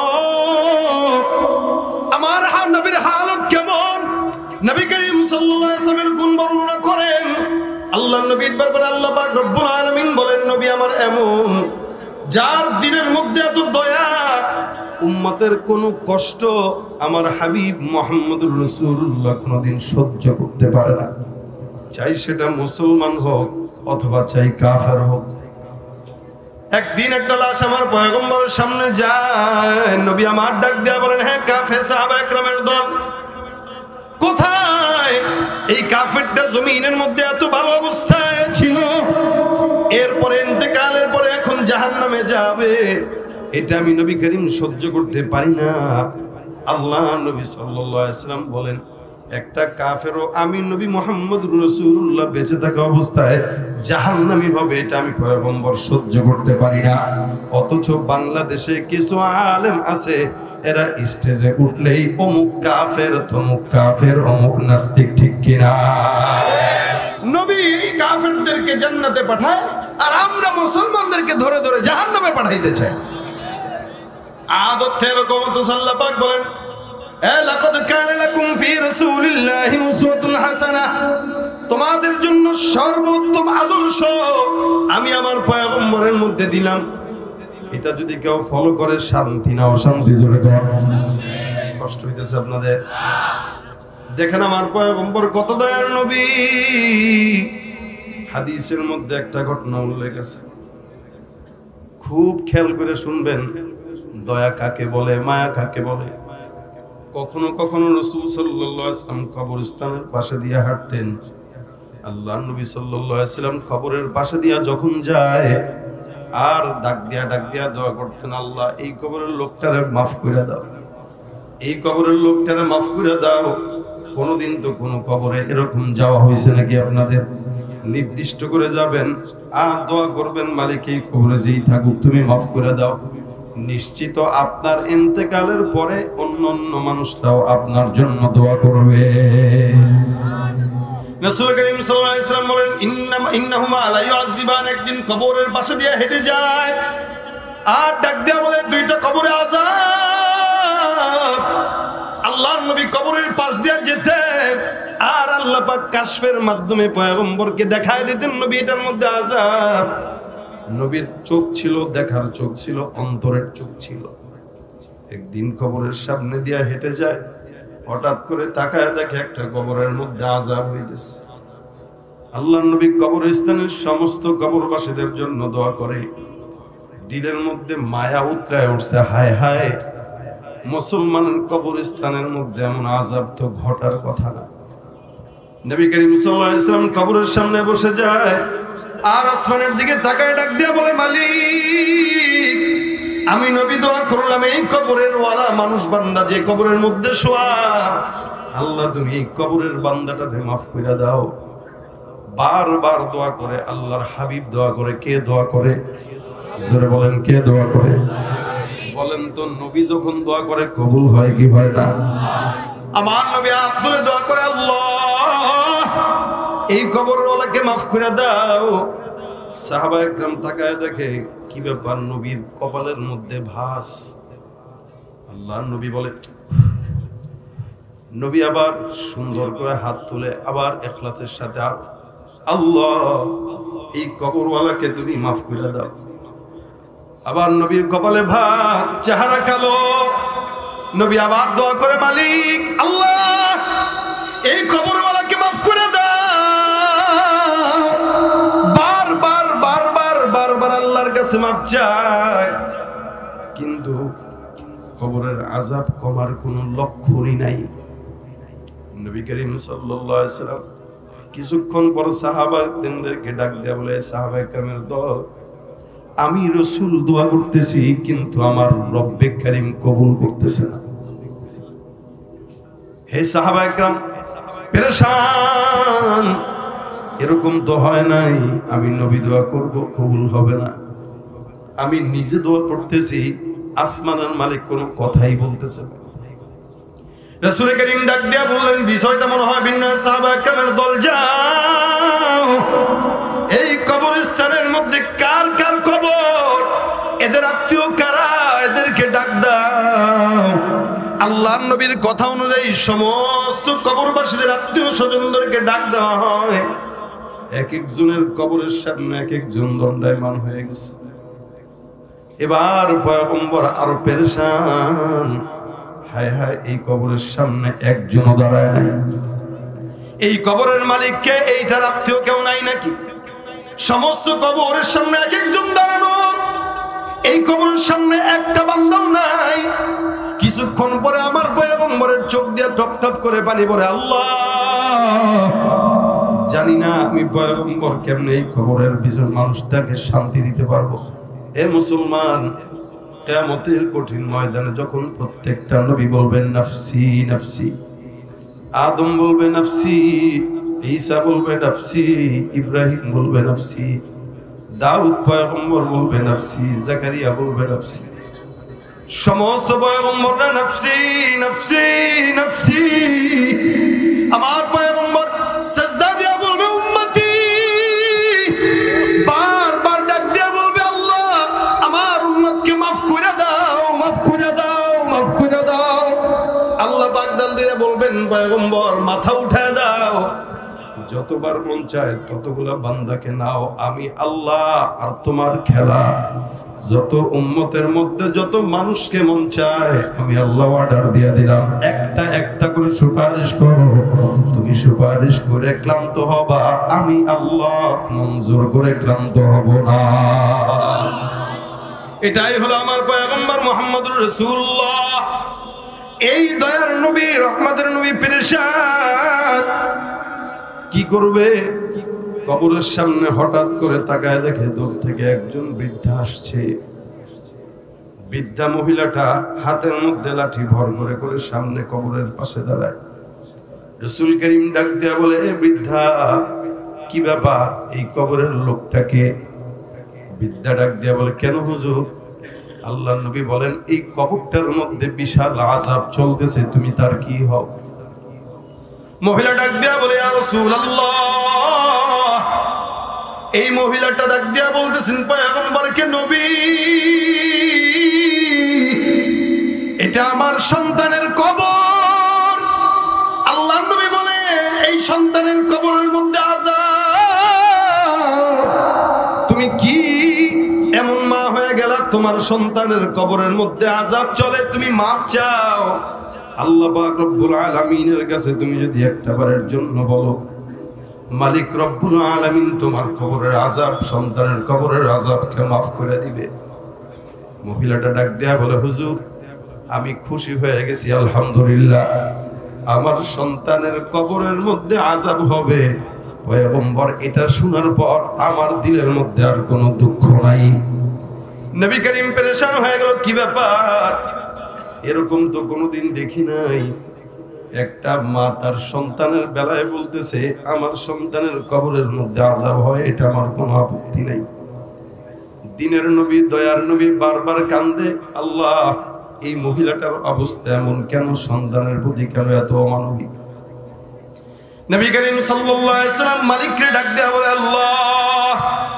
[SPEAKER 1] আমার নবীর হালত কেমন। নবী করিম সাল্লাল্লাহু আলাইহি ওয়াসাল্লামের গুণ বর্ণনা করেন। আল্লাহর নবীর ব্যাপারে আল্লাহ পাক রব্বুল আলামিন বলেন নবী আমার এমন, যার দিলের মধ্যে এত দয়া, উম্মতের কোনো কষ্ট আমার হাবিব মুহাম্মদুর রাসূলুল্লাহ কোনোদিন সহ্য করতে পারে না, চাই সেটা মুসলমান হোক অথবা চাই কাফের হোক। একদিন একটা লাশ আমার পয়গম্বরের সামনে যায়, নবী আমার ডাক দেয়া বলেন হ্যাঁ কাফের সাহাবা একরামের দল কোথায়? এই কাফেরটা জমিনের মধ্যে এত ভালো অবস্থায় ছিল, এরপরে ইন্তেকালের পরে এখন জাহান্নামে যাবে, এটা আমি নবী করিম সহ্য করতে পারি না। আল্লাহ নবী সাল্লাল্লাহু আলাইহি ওয়াসাল্লাম বলেন একটা কাফেরও আমি নবী মুহাম্মদুর রাসূলুল্লাহ বেঁচে থাকা অবস্থায় জাহান্নামী হবে, এটা আমি পয়গম্বর সহ্য করতে পারি না। অথচ বাংলাদেশে কিছু আলেম আছে, এরা স্টেজে উঠলেই অমুক কাফের, তমুক কাফের, অমুক নাস্তিক, ঠিক কিনা? নবী কাফেরদেরকে জান্নাতে পাঠায় আর আমরা মুসলমানদেরকে ধরে ধরে জাহান্নামে পাঠাইতে চাই। আদত এরকম তো আল্লাহ পাক বলেন লাকাদ কানা লাকুম ফি রাসূলিল্লাহি উসওয়াতুন হাসানাহ, তোমাদের জন্য সর্বোত্তম আদর্শ আমি আমার পয়গম্বরের মধ্যে দিলাম। এটা যদি কেউ ফলো করে শান্তি না অশান্তি, জোরে কর। কষ্ট হইতেছে আপনাদের? দেখেন আমার পয়গম্বর কত দয়ার নবী। হাদিসের মধ্যে একটা ঘটনা উল্লেখ আছে, খুব খেয়াল করে শুনবেন। দয়া কাকে বলে, মায়া কাকে বলে? কখনো কখনো রাসূল সাল্লাল্লাহু আলাইহি ওয়াসাল্লাম কবরস্থানের পাশে দিয়ে হাঁটতেন। আল্লাহর নবী সাল্লাল্লাহু আলাইহি ওয়াসাল্লাম কবরের পাশে দিয়া যখন যায় আর ডাক দিয়া ডাক দিয়া দোয়া করতেন, আল্লাহ এই কবরের লোকটারে মাফ করে দাও, এই কবরের লোকটারে মাফ করে দাও। কোনোদিন তো কোনো কবরে এরকম যাওয়া হয়েছে নাকি আপনাদের? নির্দিষ্ট করে যাবেন আর দোয়া করবেন, মালিক এই কবরে যেই থাকুক তুমি মাফ করে দাও। নিশ্চিত আপনার ইন্তেকালের পরে অন্য অন্য মানুষরাও আপনার জন্য দোয়া করবে। রাসূল করিম সাল্লাল্লাহু আলাইহি ওয়াসাল্লাম বলেন ইন্নামা ইন্নাহুমা লা ইউআযিবান, একদিন কবরের পাশে দিয়ে হেঁটে যায় আর ডাক দেয়া বলে দুইটা কবরে আযাব। আল্লাহর নবী কবরের পাশ দিয়ে যেতেন আর আল্লাহ পাক কাশফের মাধ্যমে পয়গম্বরকে দেখায় দিতেন নবী এটার মধ্যে আযাব। নবীর চোখ ছিল, দেখার চোখ ছিল, অন্তরের চোখ ছিল। একদিন কবরের সামনে দিয়ে হেঁটে যায়, হঠাৎ করে তাকায় দেখে একটা কবরের মধ্যে আযাব হইতেছে। আল্লাহর নবী কবরস্থানের সমস্ত কবরবাসীদের জন্য দোয়া করে, দিলের মধ্যে মায়া উতরায় উঠছে, হায় হায় মুসলমানের কবরস্থানের মধ্যে এমন আযাব তো ঘটার কথা না। নবী করিম সাল্লাল্লাহু আলাইহি ওয়াসাল্লাম কবরের সামনে বসে যায় আর আসমানের দিকে তাকায় ডাক দিয়া বলে, মালিক আমি নবী দোয়া করলাম এই কবরের ওয়ালা মানুষ বান্দা যে কবরের মধ্যে শোয়া, আল্লাহ তুমি এই কবরের বান্দাটাকে মাফ করে দাও। বারবার দোয়া করে আল্লাহর হাবিব দোয়া করে। কে দোয়া করে? জোরে বলেন, কে দোয়া করে? বলেন তো, নবী যখন দোয়া করে কবুল হয় কি হয় না? আমার নবী হাত তুলে দোয়া করে, আল্লাহ এই কবরের ওয়ালাকে মাফ করে দাও। সাহাবা একরাম তাকায় দেখে কি ব্যাপার, নবীর কপালের মধ্যে ভাঁজ। আল্লাহ নবী বলে, নবী আবার সুন্দর করে হাত তুলে আবার ইখলাসের সাথে, আল্লাহ এই কবরওয়ালাকে তুমি মাফ করে দাও। আবার নবীর কপালে ভাঁজ, চেহারা কালো। নবী আবার দোয়া করে, মালিক আল্লাহ এই কবরওয়ালাকে মাফ করে দাও। বারবার বারবার বারবার আল্লাহর কাছে মাফ চায়, কিন্তু কবরের আযাব কমার কোনো লক্ষণই নাই। নবী করিম সাল্লাল্লাহু আলাইহি ওয়াসাল্লাম কিছুক্ষণ পর সাহাবাদেরকে ডাক দেয়া বলে, সাহাবায়ে কেরামের দল, আমি রাসূল দোয়া করতেছি কিন্তু আমার রব্বে কারীম কবুল করতেছে না। হে সাহাবায়ে কেরাম পেরেশান, এরকম তো হয় নাই, আমি নবী দোয়া করব কবুল হবে না, আমি নিজে দোয়া করতেছি আসমানের মালিক কোনো কথাই বলতেছে না। রাসূল করিম ডাক দিয়া বললেন, বিষয়টা মনে হয় ভিন্ন। সাহাবায়ে কেরামের দল, যাও এই কবরস্থানের মধ্যে কার কার কবর, এদের আত্মীয় কারা, এদেরকে ডাক দাও। আল্লাহর নবীর কথা অনুযায়ী সমস্ত কবরবাসীদের আত্মীয় স্বজনদেরকে ডাক দেওয়া হয়। এক একজনের কবরের সামনে এক একজন দণ্ডায়মান হয়ে গেছে। এবার পয়গম্বর আরো পেরেশান, হায় হায় এই কবরের সামনে একজনও দাঁড়ায় নাই। এই কবরের মালিককে, এই তার আত্মীয় কেউ নাই নাকি? সমস্ত কবরের সামনে এক একজন দাঁড়ানো, এই কবরের সামনে একটা বান্দাও নাই। কিছুক্ষণ পরে আমার পয়গম্বরের চোখ দিয়ে টপ টপ করে পানি পড়ে। আল্লাহ জানি না আমি পয়গম্বর কেমনে এই কবরের ভিতর মানুষটাকে শান্তি দিতে পারবো। এ মুসলমান, কিয়ামতের কঠিন ময়দানে যখন প্রত্যেকটা নবী বলবেন নাফসি নাফসি, আদম বলবে নাফসি, ঈসা বলবে নাফসি, ইব্রাহিম বলবে নাফসি, দাউদ পয়গম্বর বলবে নাফসি, জাকারিয়া বলবে নাফসি, সমস্ত পয়গম্বররা নাফসি নাফসি নাফসি। আমার পয়গম্বর সিজদা দিয়া বলবে উম্মতি, বারবার ডাক দিয়া বলবে, আল্লাহ আমার উম্মতকে মাফ করে দাও, মাফ করে দাও, মাফ করে দাও। আল্লাহ পাক ডাক দিয়ে বলবেন, পয়গম্বর মাথা উঠায় দাও, যতবার মন চায় ততগুলা বান্দাকে নাও, আমি আল্লাহ আর তোমার খেলা। যত উম্মতের মধ্যে যত মানুষকে মন চায় আমি আল্লাহ অর্ডার দিয়ে দিলাম, একটা একটা করে সুপারিশ করো। তুমি সুপারিশ করে ক্লান্ত হবা, আমি আল্লাহ মঞ্জুর করে ক্লান্ত হব না। এটাই হলো আমার পয়গম্বর মুহাম্মদুর রাসূলুল্লাহ। এই দয়ার নবী, রহমতের নবী পেরেশান, কি করবে? কবরের সামনে হঠাৎ করে তাকায় দেখে দূর থেকে একজন বৃদ্ধা আসছে। বৃদ্ধা মহিলাটা হাতের মধ্যে লাঠি ভর করে করে সামনে কবরের পাশে দাঁড়ায়। রাসূল করিম ডাক দেয়া বলে, বৃদ্ধা কি ব্যাপার, এই কবরের লোকটাকে? বৃদ্ধা ডাক দেয়া বলে, কেন হুজুর? আল্লাহর নবী বলেন, এই কবরটার মধ্যে বিশাল আযাব চলতেছে, তুমি তার কি হও? মহিলা ডাক দেয়া বলে, ইয়া রাসূলুল্লাহ, এই মহিলাটা ডাক দেয়া বলতেছেন পয়গম্বরকে, নবী এটা আমার সন্তানের কবর। আল্লাহর নবী বলে, এই সন্তানের কবরের মধ্যে আযাব, তুমি কি এমন মা হয়ে গেলা তোমার সন্তানের কবরের মধ্যে আযাব চলে, তুমি মাফ চাও। আল্লাহ পাক রব্বুল আলামিনের কাছে তুমি যদি একটা বারের জন্য বলো, মালিক রব্বুল আলামিন তোমার কবরের আযাব, সন্তানের কবরের আযাবকে মাফ করে দিবে। মহিলাটা ডাক দেয়া বলে, হুজুর আমি খুশি হয়ে গেছি, আলহামদুলিল্লাহ, আমার সন্তানের কবরের মধ্যে আযাব হবে। পয়গম্বর এটা শোনার পর আমার দিলের মধ্যে আর কোনো দুঃখ নাই।
[SPEAKER 2] নবী করিম পেরেশান হয়ে গেল, কি ব্যাপার, এরকম তো কোনোদিন দেখি নাই। একটা মা তার সন্তানের বেলায় বলতেছে আমার সন্তানের কবরের মধ্যে আযাব হয়, এটা আমার কোনো আপত্তি নাই। দিনের নবী, দয়ার নবী বারবার কান্দে, আল্লাহ এই মহিলাটার অবস্থা এমন কেন, সন্তানের প্রতি কেন এত অমানবিক। নবী করিম সাল্লাল্লাহু আলাইহি ওয়াসাল্লাম মালিককে ডাক দেয়া বলে, আল্লাহ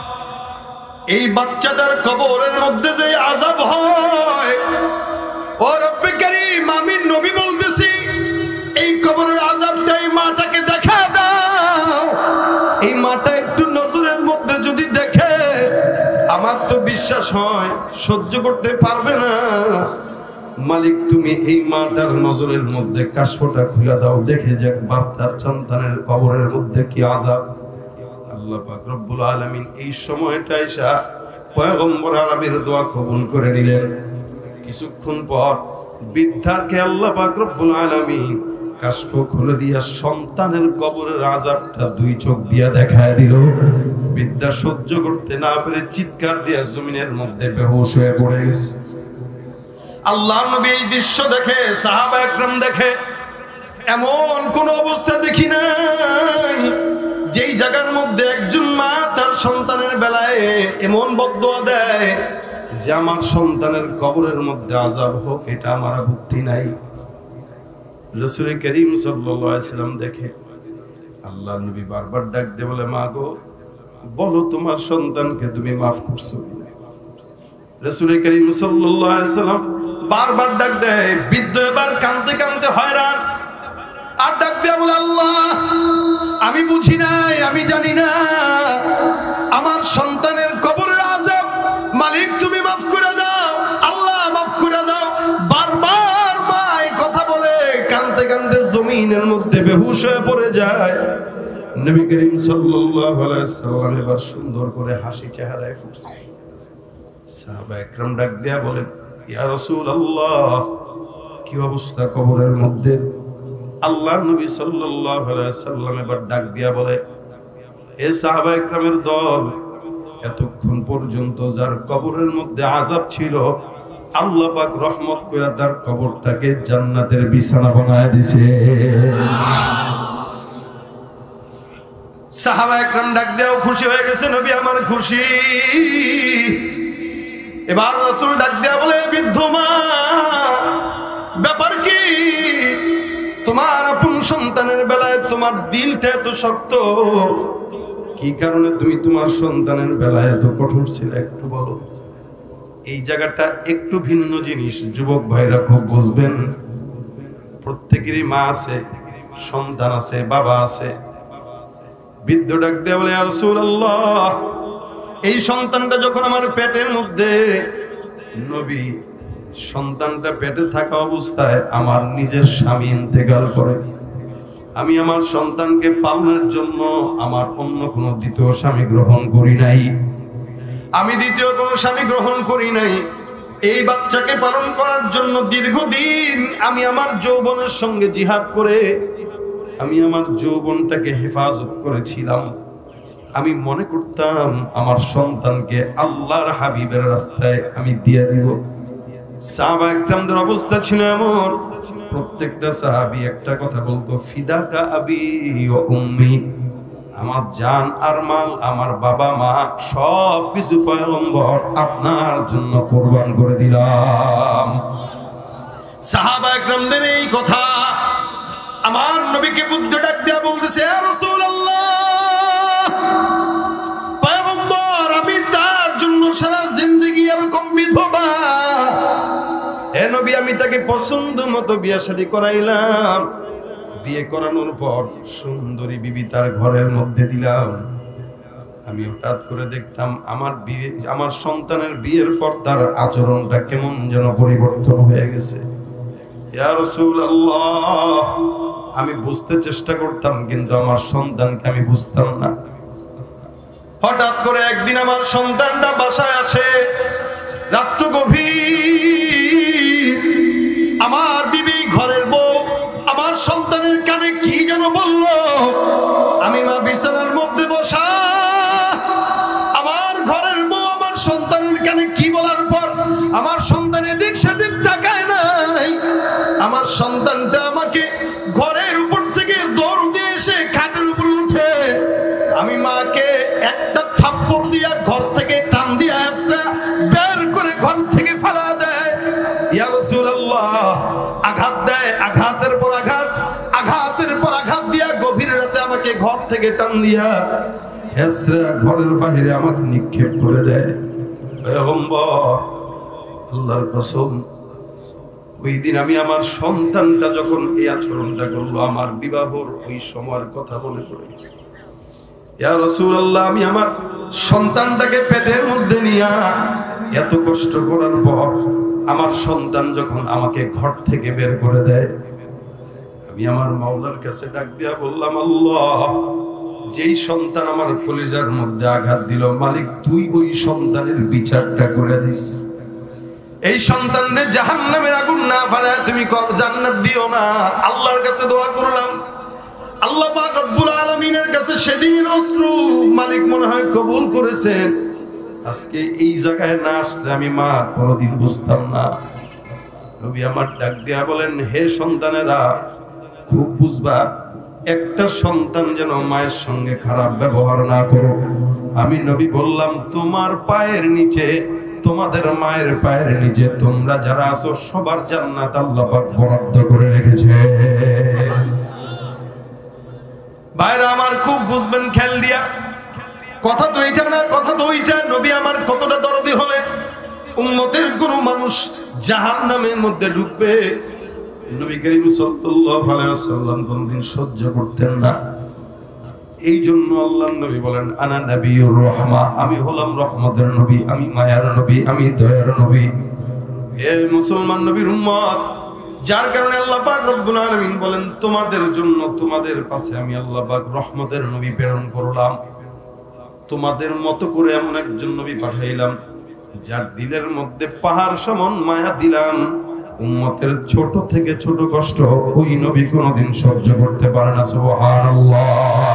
[SPEAKER 2] এই বাচ্চাটার কবরের মধ্যে যে আযাব হয়, ও রব্বে করিম আমি নবী বলতেছি এই কবরের আযাবটা এই মাটাকে দেখা দাও। এই মাটা একটু নজরের মধ্যে যদি দেখে, আমার তো বিশ্বাস হয় সহ্য করতে পারবে না। মালিক তুমি এই মাটার নজরের মধ্যে কাশফটা খুলে দাও, দেখে যাক বাচ্চার সন্তানের কবরের মধ্যে কি আযাব। আল্লাহ পাক রব্বুল আলামিন এই সময়টা এসে পয়গম্বর আরবীর দোয়া কবুল করে নিলেন। কিছুক্ষণ পর বৃদ্ধাকে আল্লাহ পাক রব্বুল আলামিন কাশফ খুলে দিয়া সন্তানের কবরের আযাবটা দুই চোখ দিয়া দেখায় দিল। বৃদ্ধা সহ্য করতে না পেরে চিৎকার দিয়া জমিনের মধ্যে বেহুশ হয়ে পড়ে গেছে। আল্লাহর নবী এই দৃশ্য দেখে, সাহাবা একরাম দেখে, এমন কোন অবস্থা দেখি নাই যেই জায়গার মধ্যে একজন মা তার সন্তানের বেলায় এমন বদদোয়া দেয় যে আমার সন্তানের কবরের মধ্যে আযাব হোক, এটা আমার আপত্তি নাই। রাসূল করিম সাল্লাল্লাহু আলাইহি ওয়াসাল্লাম দেখে, আল্লাহর নবী বারবার ডাক দিয়ে বলে, মা গো বলো তোমার সন্তানকে তুমি মাফ করছো কিনা। রাসূল করিম সাল্লাল্লাহু আলাইহি ওয়াসাল্লাম বারবার ডাক দেয়, বৃদ্ধ এবার কাঁদতে কাঁদতে হয়রান, আর ডাক দেয়া বলে, আল্লাহ আমি বুঝি নাই, আমি জানি না আমার সন্তানের কবরের আযাব, মালিক তুমি মাফ করে দাও, আল্লাহ মাফ করে দাও। বারবার মা এই কথা বলে কাঁদতে কাঁদতে জমিনের মধ্যে বেহুশ হয়ে পড়ে যায়। নবী করিম সাল্লাল্লাহু আলাইহি ওয়াসাল্লাম এবার সুন্দর করে হাসি চেহারায় ফুটছে। সাহাবা একরাম ডাক দেয়া বলেন, ইয়া রাসূলুল্লাহ কি অবস্থা কবরের মধ্যে। আল্লাহর নবী সাল্লাল্লাহু আলাইহি ওয়াসাল্লাম এবার ডাক দিয়া বলে, এ সাহাবা একরামের দল, এতক্ষণ পর্যন্ত যার কবরের মধ্যে আযাব ছিল, আল্লাহ পাক রহমত করে তার কবরটাকে জান্নাতের বিছানা বানায় দিয়েছে। সাহাবা একরাম ডাক দেও খুশি হয়ে গেছে, নবী আমার খুশি। এবার রাসূল ডাক দেয়া বলে, বৃদ্ধ মা ব্যাপার কি, তোমার আপন সন্তানের বেলায় তোমার দিলটা এত শক্ত, কি কারণে তুমি তোমার সন্তানের বেলায় এত কঠোর ছিলে, একটু বলো। এই জায়গাটা একটু ভিন্ন জিনিস, যুবক ভাইরা খুব বুঝবেন। প্রত্যেকেরই মা আছে, সন্তান আছে, বাবা আছে। বৃদ্ধ ডাক দেয়া বলে, ইয়া রাসূলুল্লাহ এই সন্তানটা যখন আমার পেটের মধ্যে, নবী সন্তানটা পেটে থাকা অবস্থায় আমার নিজের স্বামী ইন্তেকাল করে, আমি আমার সন্তানকে পালনের জন্য আমার অন্য কোনো দ্বিতীয় স্বামী গ্রহণ করি নাই, আমি দ্বিতীয় কোনো স্বামী গ্রহণ করি নাই। এই বাচ্চাকে পালন করার জন্য দীর্ঘদিন আমি আমার যৌবনের সঙ্গে জিহাদ করে আমি আমার যৌবনটাকে হেফাজত করেছিলাম। আমি মনে করতাম আমার সন্তানকে আল্লাহর হাবিবের রাস্তায় আমি দিয়ে দিব। সাহাবা একরামদের অবস্থা ছিল এমন, প্রত্যেকটা সাহাবী একটা কথা বলতো, ফিদাকা আবি ওয়া উম্মি, আমার জান আর মাল, আমার বাবা মা সব কিছু পয়গম্বর আপনার জন্য কুরবান করে দিলাম। সাহাবা একরামদের এই কথা আমার নবীকে বুদ্ধ ডাক দেয়া বলতেছে, ইয়া রাসূলুল্লাহ পয়গম্বর আমি তার জন্য সারা জিন্দেগি এরকম বিধবা, হে নবী আমি তাকে পছন্দ মতো বিয়ে শাদী করাইলাম, বিয়ে করানোর পর সুন্দরী বিবি তার ঘরের মধ্যে দিলাম। আমি হঠাৎ করে দেখতাম আমার বিয়ে, আমার সন্তানের বিয়ের পর তার আচরণটা কেমন যেন পরিবর্তন হয়ে গেছে। ইয়া রাসূলুল্লাহ আমি বুঝতে চেষ্টা করতাম, কিন্তু আমার সন্তানকে আমি বুঝতাম না। হঠাৎ করে একদিন আমার সন্তানটা বাসায় আসে, রাত গভীর, আমার বিবি ঘরের বউ আমার সন্তানের কানে কি যেন বলল, আমি মা বিছানার মধ্যে বসা, আমার ঘরের বউ আমার সন্তানের কানে কি বলার
[SPEAKER 1] সন্তানটা আমাকে ঘরের উপর থেকে দৌড় দিয়ে এসে খাটের উপরে উঠে আমি মাকে একটা থাপ্পড় দিয়া ঘর থেকে টান দিয়া আসরা বের করে ঘর থেকে ফালা দেয়। ইয়া রাসূলুল্লাহ, আঘাত দেয়, আঘাতের পর আঘাত, আঘাতের পর আঘাত দিয়া গভীর রাতে আমাকে ঘর থেকে টান দিয়া হেসরা ঘরের বাইরে আমাকে নিক্ষেপ করে দেয়। পয়গম্বর, আল্লাহর কসম, ওই দিন আমি আমার সন্তানটা যখন এই আচরণটা করলো, আমার বিবাহর ওই সময়ের কথা মনে পড়ে গেছে। ইয়া রাসূলুল্লাহ, আমি আমার সন্তানটাকে পেটের মধ্যে নিয়া এত কষ্ট করার পর আমার সন্তান যখন আমাকে ঘর থেকে বের করে দেয়, আমি আমার মাওলার কাছে ডাক দিয়া বললাম, আল্লাহ, যেই সন্তান আমার কলিজার মধ্যে আঘাত দিল, মালিক তুই ওই সন্তানের বিচারটা করে দিস। এই সন্তানরে জাহান্নামের আগুন না ফাড়ায় তুমি জান্নাত দিও না। আল্লাহর কাছে দোয়া করলাম, আল্লাহ পাক রব্বুল আলামিনের কাছে সেদিনের অশ্রু মালিক মনে হয় কবুল করেছেন। আজকে এই জায়গায় না আসলে আমি মা কোনোদিন বুঝতাম না। নবী আমার ডাক দিয়া বলেন, হে সন্তানেরা, খুব বুঝবা, একটা সন্তান যেন মায়ের সঙ্গে খারাপ ব্যবহার না করো। আমি নবী বললাম, তোমার পায়ের নিচে, তোমাদের মায়ের পায়ের নিচে তোমরা যারা আছো সবার জান্নাত আল্লাহ পাক বরাদ্দ করে রেখেছে। ভাইরা আমার, খুব বুঝবেন খেয়াল দিয়া, কথা তো এটা না, কথা তো ওইটা। নবী আমার কতটা দরদি হলে উম্মতের কোন মানুষ জাহান্নামের মধ্যে ঢুকবে, নবী করিম সাল্লাল্লাহু আলাইহি ওয়াসাল্লাম কোনদিন সহ্য করতেন না। এই জন্য আল্লাহর নবী বলেন, আনা নবিয়ুর রাহমা, আমি হলাম রহমতের নবী, আমি মায়ার নবী, আমি দয়ার নবী। হে মুসলমান নবীর উম্মত, যার কারণে আল্লাহ পাক রব্বুল আলামিন বলেন, তোমাদের জন্য, তোমাদের কাছে আমি আল্লাহ পাক রহমতের নবী প্রেরণ করলাম। তোমাদের মতো করে এমন একজন নবী পাঠাইলাম যার দিলের মধ্যে পাহাড় সমান মায়া দিলাম। উম্মতের ছোট থেকে ছোট কষ্ট ওই নবী কোনোদিন সহ্য করতে পারে না। সুবহানাল্লাহ।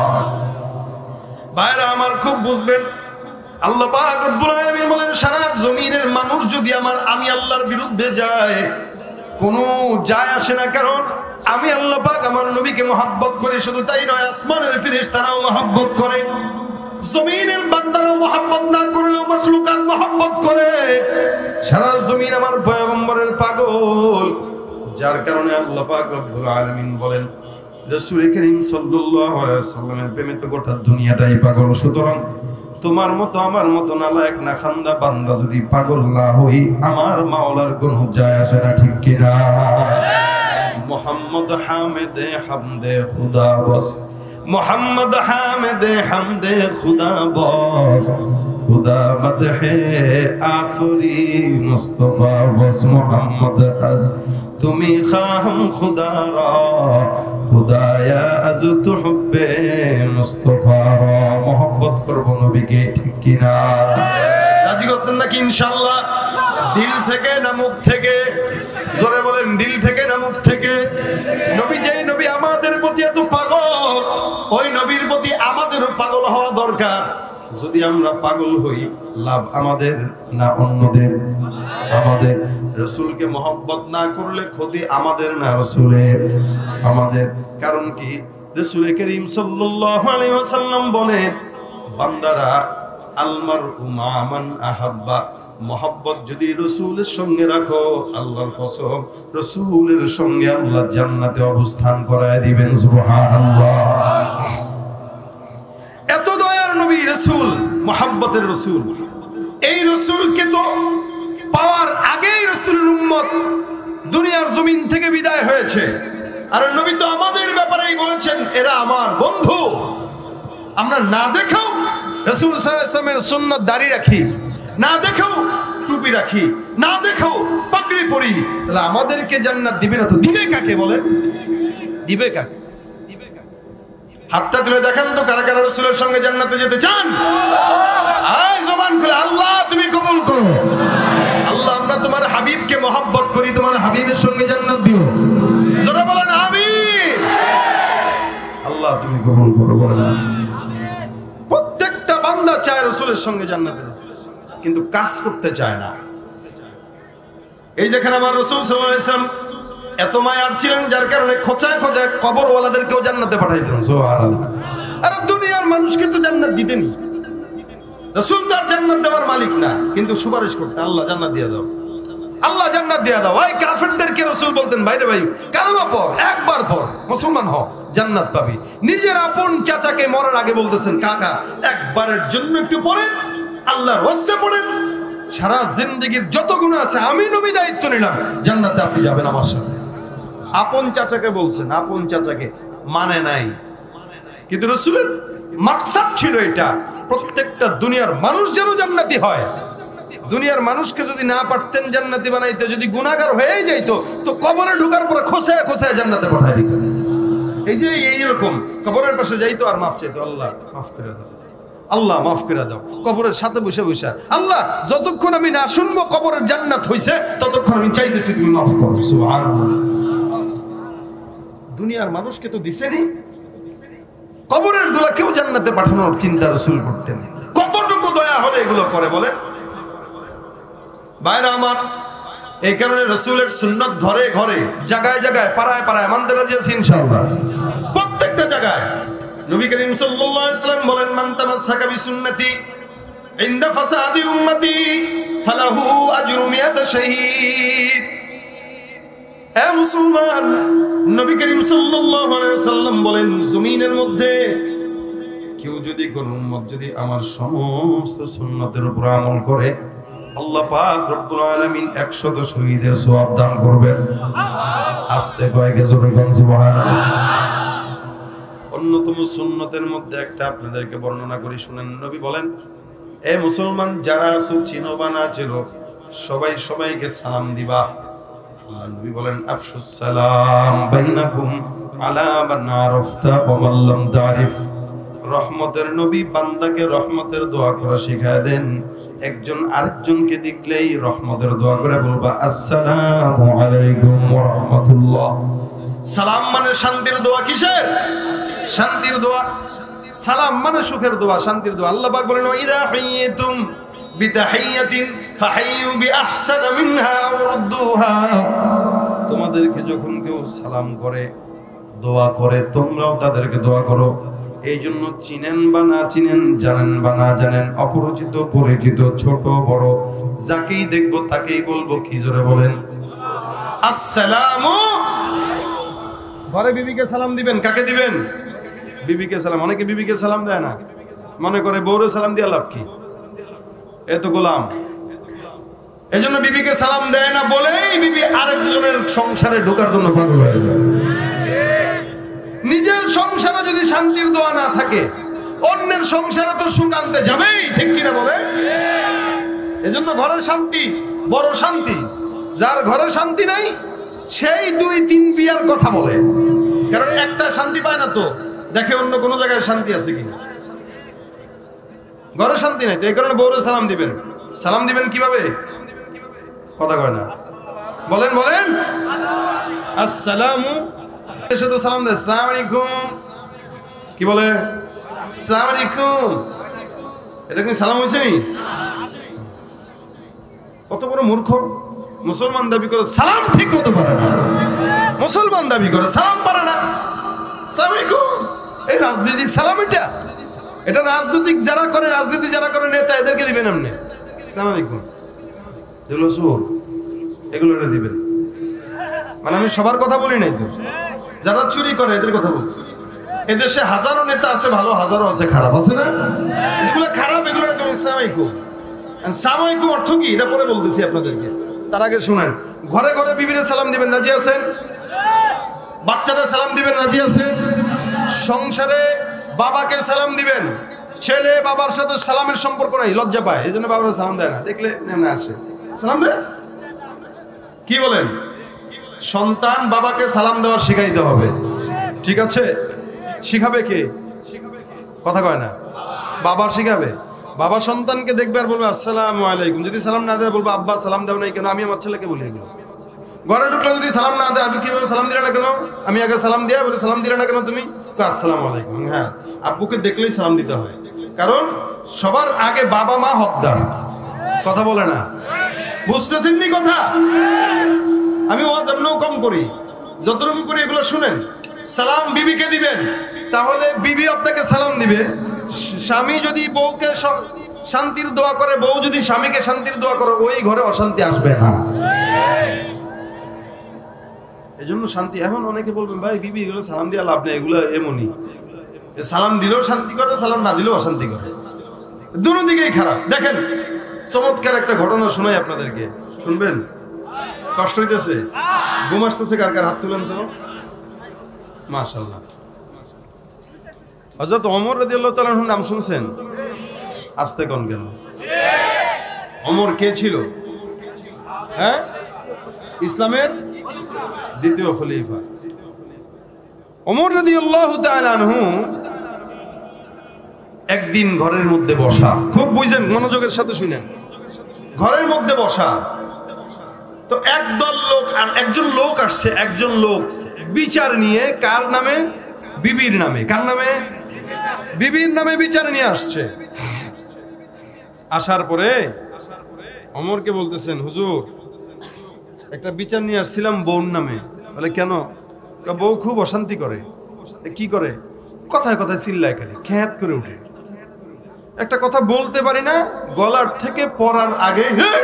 [SPEAKER 1] ভাইরা আমার, খুব বুঝবেন, আল্লাহ পাক রব্বুল আলামিন বলেন, সারা জমিনের মানুষ যদি আমার আমি আল্লাহর বিরুদ্ধে যায়, কোনো যায় আসে না, কারণ আমি আল্লাহ পাক আমার নবীকে মহব্বত করি। শুধু তাই নয়, আসমানের ফেরেশতারাও মহব্বত করে, জমিনের বান্দারাও মহব্বত না করলেও মাখলুকাত মহব্বত করে। সারা জমিন আমার পয়গম্বরের পাগল, যার কারণে আল্লাহ পাক রব্বুল আলামিন বলেন, রাসূল করিম সাল্লাল্লাহু আলাইহি ওয়াসাল্লামের প্রেমে তো গোটা দুনিয়াটাই পাগল। সুতরাং তোমার মতো আমার মতো নালায়েক না খান্দা বান্দা যদি পাগল না হই, আমার মাওলার কোনো যায় আসে না, ঠিক কিনা? মুহাম্মদ হামিদে হামদে খুদা বস, মোহাম্মদ হামিদে হামদে খুদা বস, খুদা মদহে আফরি মুস্তাফা বস, মোহাম্মদ আজ তুমি খাম খুদা রা, খুদায়া আজ তু হুব্বে মুস্তাফা রা। মোহাম্মত করব নবীকে, ঠিক কিনা? রাজি আছেন নাকি ইনশাআল্লাহ? দিল থেকে না মুখ থেকে? জোরে বলেন, দিল থেকে না মুখ থেকে? নবী যেই নবী আমাদের প্রতি এত পাগল, ওই নবীর প্রতি আমাদেরও পাগল হওয়া দরকার। যদি আমরা পাগল হই, লাভ আমাদের না অন্যদের? আমাদের। রাসূলকে মহব্বত না করলে ক্ষতি আমাদের না রাসূলের? আমাদের। কারণ কি? রাসূল করিম সাল্লাল্লাহু আলাইহি ওয়াসাল্লাম বলেন, বান্দারা আলমারউ মা মান আহাব্বা, মহব্বত যদি রাসূলের সঙ্গে রাখো, আল্লাহর কসম, রাসূলের সঙ্গে আল্লাহ জান্নাতে অবস্থান করায় দিবেন। সুবহানাল্লাহ। এত দয়ার নবী রাসূল, মহব্বতের রাসূল। এই রাসূলকে তো পাওয়ার আগেই রাসূলের উম্মত দুনিয়ার জমিন থেকে বিদায় হয়েছে। আর নবী তো আমাদের ব্যাপারেই বলেছেন, এরা আমার বন্ধু। আমরা না দেখাও রাসূল সাল্লাল্লাহু আলাইহি ওয়াসাল্লামের সুন্নাত দাড়ি রাখি, না দেখাও টুপি রাখি, না দেখাও পাগড়ি পরি, তাহলে আমাদেরকে জান্নাত দিবে না তো দিবে কাকে বলেন? দিবে কাকে? হাতটা তুলে দেখান তো কারা কারা রাসূলের সঙ্গে জান্নাতে যেতে চান? আয় জবান খুলে আল্লাহ তুমি কবুল করো। আল্লাহ, আমরা তোমার হাবিবকে মহব্বত করি, তোমার হাবিবের সঙ্গে জান্নাত দিও। জোরে বলেন আমিন। আল্লাহ তুমি কবুল করো। বলেন, প্রত্যেকটা বান্দা চায় রাসূলের সঙ্গে জান্নাতে, কিন্তু কাজ করতে চায় না। এই দেখেন আমার রাসূল সাল্লাল্লাহু আলাইহি ওয়াসাল্লাম এত মায়ার ছিলেন যার কারণে খোঁচায় খোঁচায় কবরওয়ালাদেরকেও জান্নাতে পাঠাইতেন। সুবহানাল্লাহ। আর দুনিয়ার মানুষকে তো জান্নাত দিতেন, রাসূল তার জান্নাত দেওয়ার মালিক না, কিন্তু সুপারিশ করতেন, আল্লাহ জান্নাত দিয়ে দাও, আল্লাহ জান্নাত দিয়ে দাও। ওই কাফেরদেরকে রাসূল বলতেন, ভাইরে ভাই কালেমা পড়, একবার পড়, মুসলমান হ, জান্নাত পাবি। নিজের আপন চাচাকে মরার আগে বলতেছেন, কাকা একবারের জন্য একটু পড়েন, আল্লাহর ওয়াস্তে পড়েন, সারা জিন্দেগীর যত গুনাহ আছে আমি নবী দায়িত্ব নিলাম, জান্নাতে আপনি যাবেন আমার সাথে। আপন চাচাকে বলছেন, আপন চাচাকে মানে নাই, কিন্তু রাসূলের মাকসাদ ছিল এটা, প্রত্যেকটা দুনিয়ার মানুষ যেন জান্নাতি হয়। দুনিয়ার মানুষকে যদি না পারতেন জান্নাতি বানাইতে, যদি গুনাহগার হয়ে যাইতো তো কবরে ঢোকার পরে খোসায় খোসায় জান্নাতে পাঠায় দিত। এই যে এইরকম কবরের পাশে যাইতো আর মাফ চাইতো, আল্লাহ মাফ করে দাও, আল্লাহ মাফ করে দাও, কবরের সাথে বসে বসে আল্লাহ যতক্ষণ আমি না শুনবো কবরের জান্নাত হইছে ততক্ষণ আমি চাইতেছি তুমি মাফ করো। সুবহানাল্লাহ। দুনিয়ার মানুষকে তো দিছেনি, কবরের গুলা কেউ জান্নাতে পাঠানোর চিন্তা রাসূল করতেন। কতটুকু দয়া হলে এগুলো করে বলেন ভাইরা আমার। এই কারণে রাসূলের সুন্নাত ঘরে ঘরে, জায়গায় জায়গায়, পাড়ায় পাড়ায় মানতে রাজি আছি ইনশাআল্লাহ। প্রত্যেকটা জায়গায় নবী করিম সাল্লাল্লাহু আলাইহি ওয়াসাল্লাম বলেন, মান তামাসসাকা বিসুন্নতি ইনদা ফাসাদি উম্মতি ফালাহু আজরু মিয়াত শাহীদ। এ মুসলমান, নবী করিম সাল্লাল্লাহু আলাইহি ওয়াসাল্লাম বলেন, জমিনের মধ্যে কেউ যদি কোন উম্মত যদি আমার সমস্ত সুন্নতের উপর আমল করে, আল্লাহ পাক রব্বুল আলামিন একশত শহীদের সওয়াব দান করবেন। আস্তে কয়েকে জোরে কোন সুবহানাল্লাহ। অন্যতম সুন্নতের মধ্যে একটা আপনাদেরকে বর্ণনা করি, শুনেন। নবী বলেন, এ মুসলমান যারা আছো, চিনো বা না চিনো, সবাই সবাইকে সালাম দিবা। আল্লাহ নবী বলেন, আফশুস সালাম বাইনাকুম আলা মান আরাফতা ওয়া মান লাম তারিফ। রহমতের নবী বান্দাকে রহমতের দোয়া করা শিখায় দেন। একজন আরেকজনকে দেখলেই রহমতের দোয়া করে বলবা, আসসালামু আলাইকুম ওয়া রাহমাতুল্লাহ। সালাম মানে শান্তির দোয়া। কিসের? শান্তির দোয়া। সালাম মানে সুখের দোয়া, শান্তির দোয়া। আল্লাহ পাক বলেন, ইযা হাইয়্তুম বিতাহিয়াতিন ফাহাইয়ু বিআহসানা মিনহা আও রুদ্দুহা। তোমাদেরকে যখন কেউ সালাম করে, দোয়া করে, তোমরাও তাদেরকে দোয়া করো। এই জন্য চিনেন বা না চিনেন, জানেন বা না জানেন, অপরিচিত পরিচিত, ছোট বড়, যাকেই দেখবো তাকেই বলবো কি জোরে বলেন, আসসালামু। ঘরে বিবিকে সালাম দিবেন, কাকে দিবেন? বিবিকে সালাম। অনেকে বিবিকে সালাম দেয় না, মনে করে বউরে সালাম দিয়ে লাভ কি, এ তো গোলাম। এই জন্য বিবিকে সালাম দেয় না বলেই বিবি আরেকজনের সংসারে ঢোকার জন্য পাগল হয়ে যায়। নিজের সংসারে যদি শান্তির দোয়া না থাকে, অন্যের সংসারে তো সুখ আনতে যাবেই, ঠিক কিনা বলে? এজন্য ঘরের শান্তি বড় শান্তি। যার ঘরে শান্তি নাই সেই দুই তিন বিয়ার কথা বলে, কারণ একটা শান্তি পায় না তো দেখে অন্য কোনো জায়গায় শান্তি আছে কিনা। ঘরে শান্তি নাই তো এই কারণে বউরে সালাম দিবেন। সালাম দিবেন কিভাবে? কথা কয় না, বলেন বলেন, আসসালামু। এসে তো সালাম দেয়, আসসালামু আলাইকুম। কি বলে? আসসালামু আলাইকুম। এটা কি সালাম হয়েছে নি? কত বড় মূর্খ মুসলমান দাবি করে সালাম ঠিক মতো পারে না। মুসলমান দাবি করে সালাম পারে না। আসসালামু আলাইকুম, এই রাজনৈতিক সালাম। এটা এটা রাজনৈতিক যারা করে, রাজনীতি যারা করে, নেতা, এদেরকে দিবেন আপনি। আসসালামু আলাইকুম, এগুলো সুর, এগুলো এটা দিবেন। মানে আমি সবার কথা বলি নাই তো, যারা চুরি করে এদের কথা বলছি। এদেশে হাজারো নেতা আছে ভালো, হাজারো আছে খারাপ, আছে না? যেগুলো খারাপ এগুলো আসসালামু আলাইকুম। আসসালামু আলাইকুম অর্থ কি এটা পরে বলতেছি আপনাদেরকে, তার আগে শুনেন। ঘরে ঘরে বিবিরে সালাম দিবেন, রাজি আছেন? বাচ্চারা সালাম দিবেন, রাজি আছেন? সংসারে বাবাকে সালাম দিবেন। ছেলে বাবার সাথে সালামের সম্পর্ক নাই, লজ্জা পায়, এই জন্য বাবারা সালাম দেয় না, দেখলে না আসে সালাম দেয়। কি বলেন? সন্তান বাবাকে সালাম দেওয়া শিখাইতে হবে, ঠিক আছে? শিখাবে কে? কথা কয় না, বাবা শিখাবে। বাবা সন্তানকে দেখবে আর বলবে আসসালামু আলাইকুম। যদি সালাম না দেয় বলবো আব্বা সালাম দাও নাই কেন? আমি আমার ছেলেকে বলি এগুলো। ঘরে ঢুকলে যদি সালাম না দেয়, আমি কিভাবে সালাম দিলে না কেন? আমি আগে সালাম দিয়া বলি সালাম দিলে না কেন তুমি? আসসালামু আলাইকুম। হ্যাঁ, আব্বুকে দেখলেই সালাম দিতে হয়, কারণ সবার আগে বাবা মা হকদার। কথা বলে না, বুঝতেছেন নি কথা? আমি ওয়াজ এমনও কম করি, যতটুকু করে এগুলো শুনেন। সালাম বিবিকে দিবেন, তাহলে বিবি আপনাকে সালাম দিবে। স্বামী যদি বউকে শান্তির দোয়া করে, বউ যদি স্বামীকে শান্তির দোয়া করে, ওই ঘরে অশান্তি আসবে না। এই জন্য শান্তি। এখন অনেকে বলবেন ভাই বিবি এগুলো সালাম দিয়ে লাভ নেই, এগুলো এমনই, সালাম দিলেও শান্তি করে, সালাম না দিলেও অশান্তি করে, দুটো দিকেই খারাপ। দেখেন চমৎকার একটা ঘটনা শোনাই আপনাদেরকে, শুনবেন? কষ্ট হইতেছে? ঘুম আসতেছে? কার কার হাত তুলেন তো। মাশাআল্লাহ। হযরত ওমর রাদিয়াল্লাহু তাআলার নাম শুনছেন? আস্তে কোন কেন? ওমর কে ছিল? হ্যাঁ, ইসলামের দ্বিতীয় খলিফা ওমর রাদিয়াল্লাহু তাআলা আনহু। একদিন ঘরের মধ্যে বসা, খুব বুঝেন, মনোযোগের সাথে শুনেন। ঘরের মধ্যে বসা, তো একদল লোক আর একজন লোক আসছে, একজন লোক বিচার নিয়ে, কার নামে? বিবির নামে। কার নামে? বিবির নামে বিচার নিয়ে আসছে। আসার পরে ওমরকে বলতেছেন, হুজুর একটা বিচার নিয়ে আসছিলাম বউর নামে। বলে কেন? বউ খুব অশান্তি করে। কি করে? কথায় কথায় চিল্লায়, খালি খ্যাত করে উঠে, একটা কথা বলতে পারি না, গলার থেকে পড়ার আগে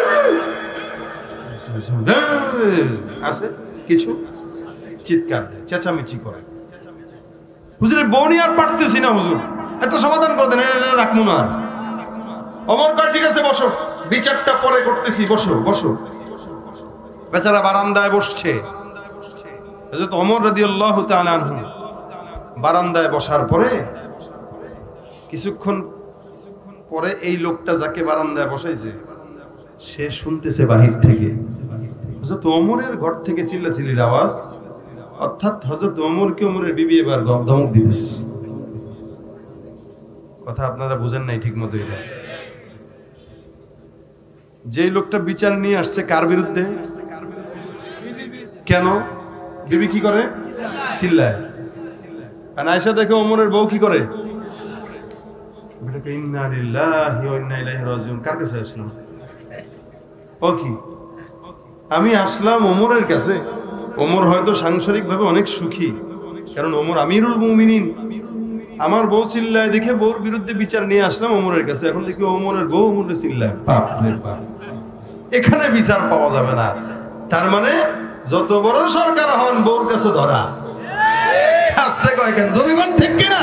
[SPEAKER 1] আছে কিছু চিৎকার দেয়, চেঁচামেচি করে। হুজুর বউনি আর পারতেছি না, হুজুর একটা সমাধান করে দেন, রাখবো না। ওমর কয় ঠিক আছে বসো, বিচারটা পরে করতেছি, বসো বসো। বেচারা বারান্দায় বসছে। হযরত ওমর রাদিয়াল্লাহু তাআলা আনহু বারান্দায় বসার পরে কিছুক্ষণ পরে এই লোকটা যাকে বারান্দায় বসাইছে সে শুনতেছে বাহির থেকে হযরত ওমরের ঘর থেকে চিল্লাচিল্লির আওয়াজ, অর্থাৎ হযরত ওমরকে ওমরের বিবি এবার ধমক দিতেছে। কথা আপনারা বুঝেন নাই ঠিক মতো। এটা যে লোকটা বিচার নিয়ে আসছে কার বিরুদ্ধে? কেন? বিবি কি করে? চিল্লায়। আর আয়েশা দেখে ওমরের বউ কি করে? ইন্না লিল্লাহি ওয়া ইন্না ইলাইহি রাজিউন। কার কাছে আসলাম? ও কি, আমি আসলাম ওমরের কাছে। ওমর হয়তো সাংসারিকভাবে অনেক সুখী, কারণ ওমর আমিরুল মুমিনিন। আমার বউ চিল্লায় দেখে বউর বিরুদ্ধে বিচার নিয়ে আসলাম ওমরের কাছে। এখন দেখি ওমরের বউ ওমরে চিল্লায়। বাপ রে বাপ, এখানে বিচার পাওয়া যাবে না। তার মানে যত বড় সরকার হন, বউর কাছে ধরা। আস্তে কয় কেন? জনগণ ঠিক কিনা?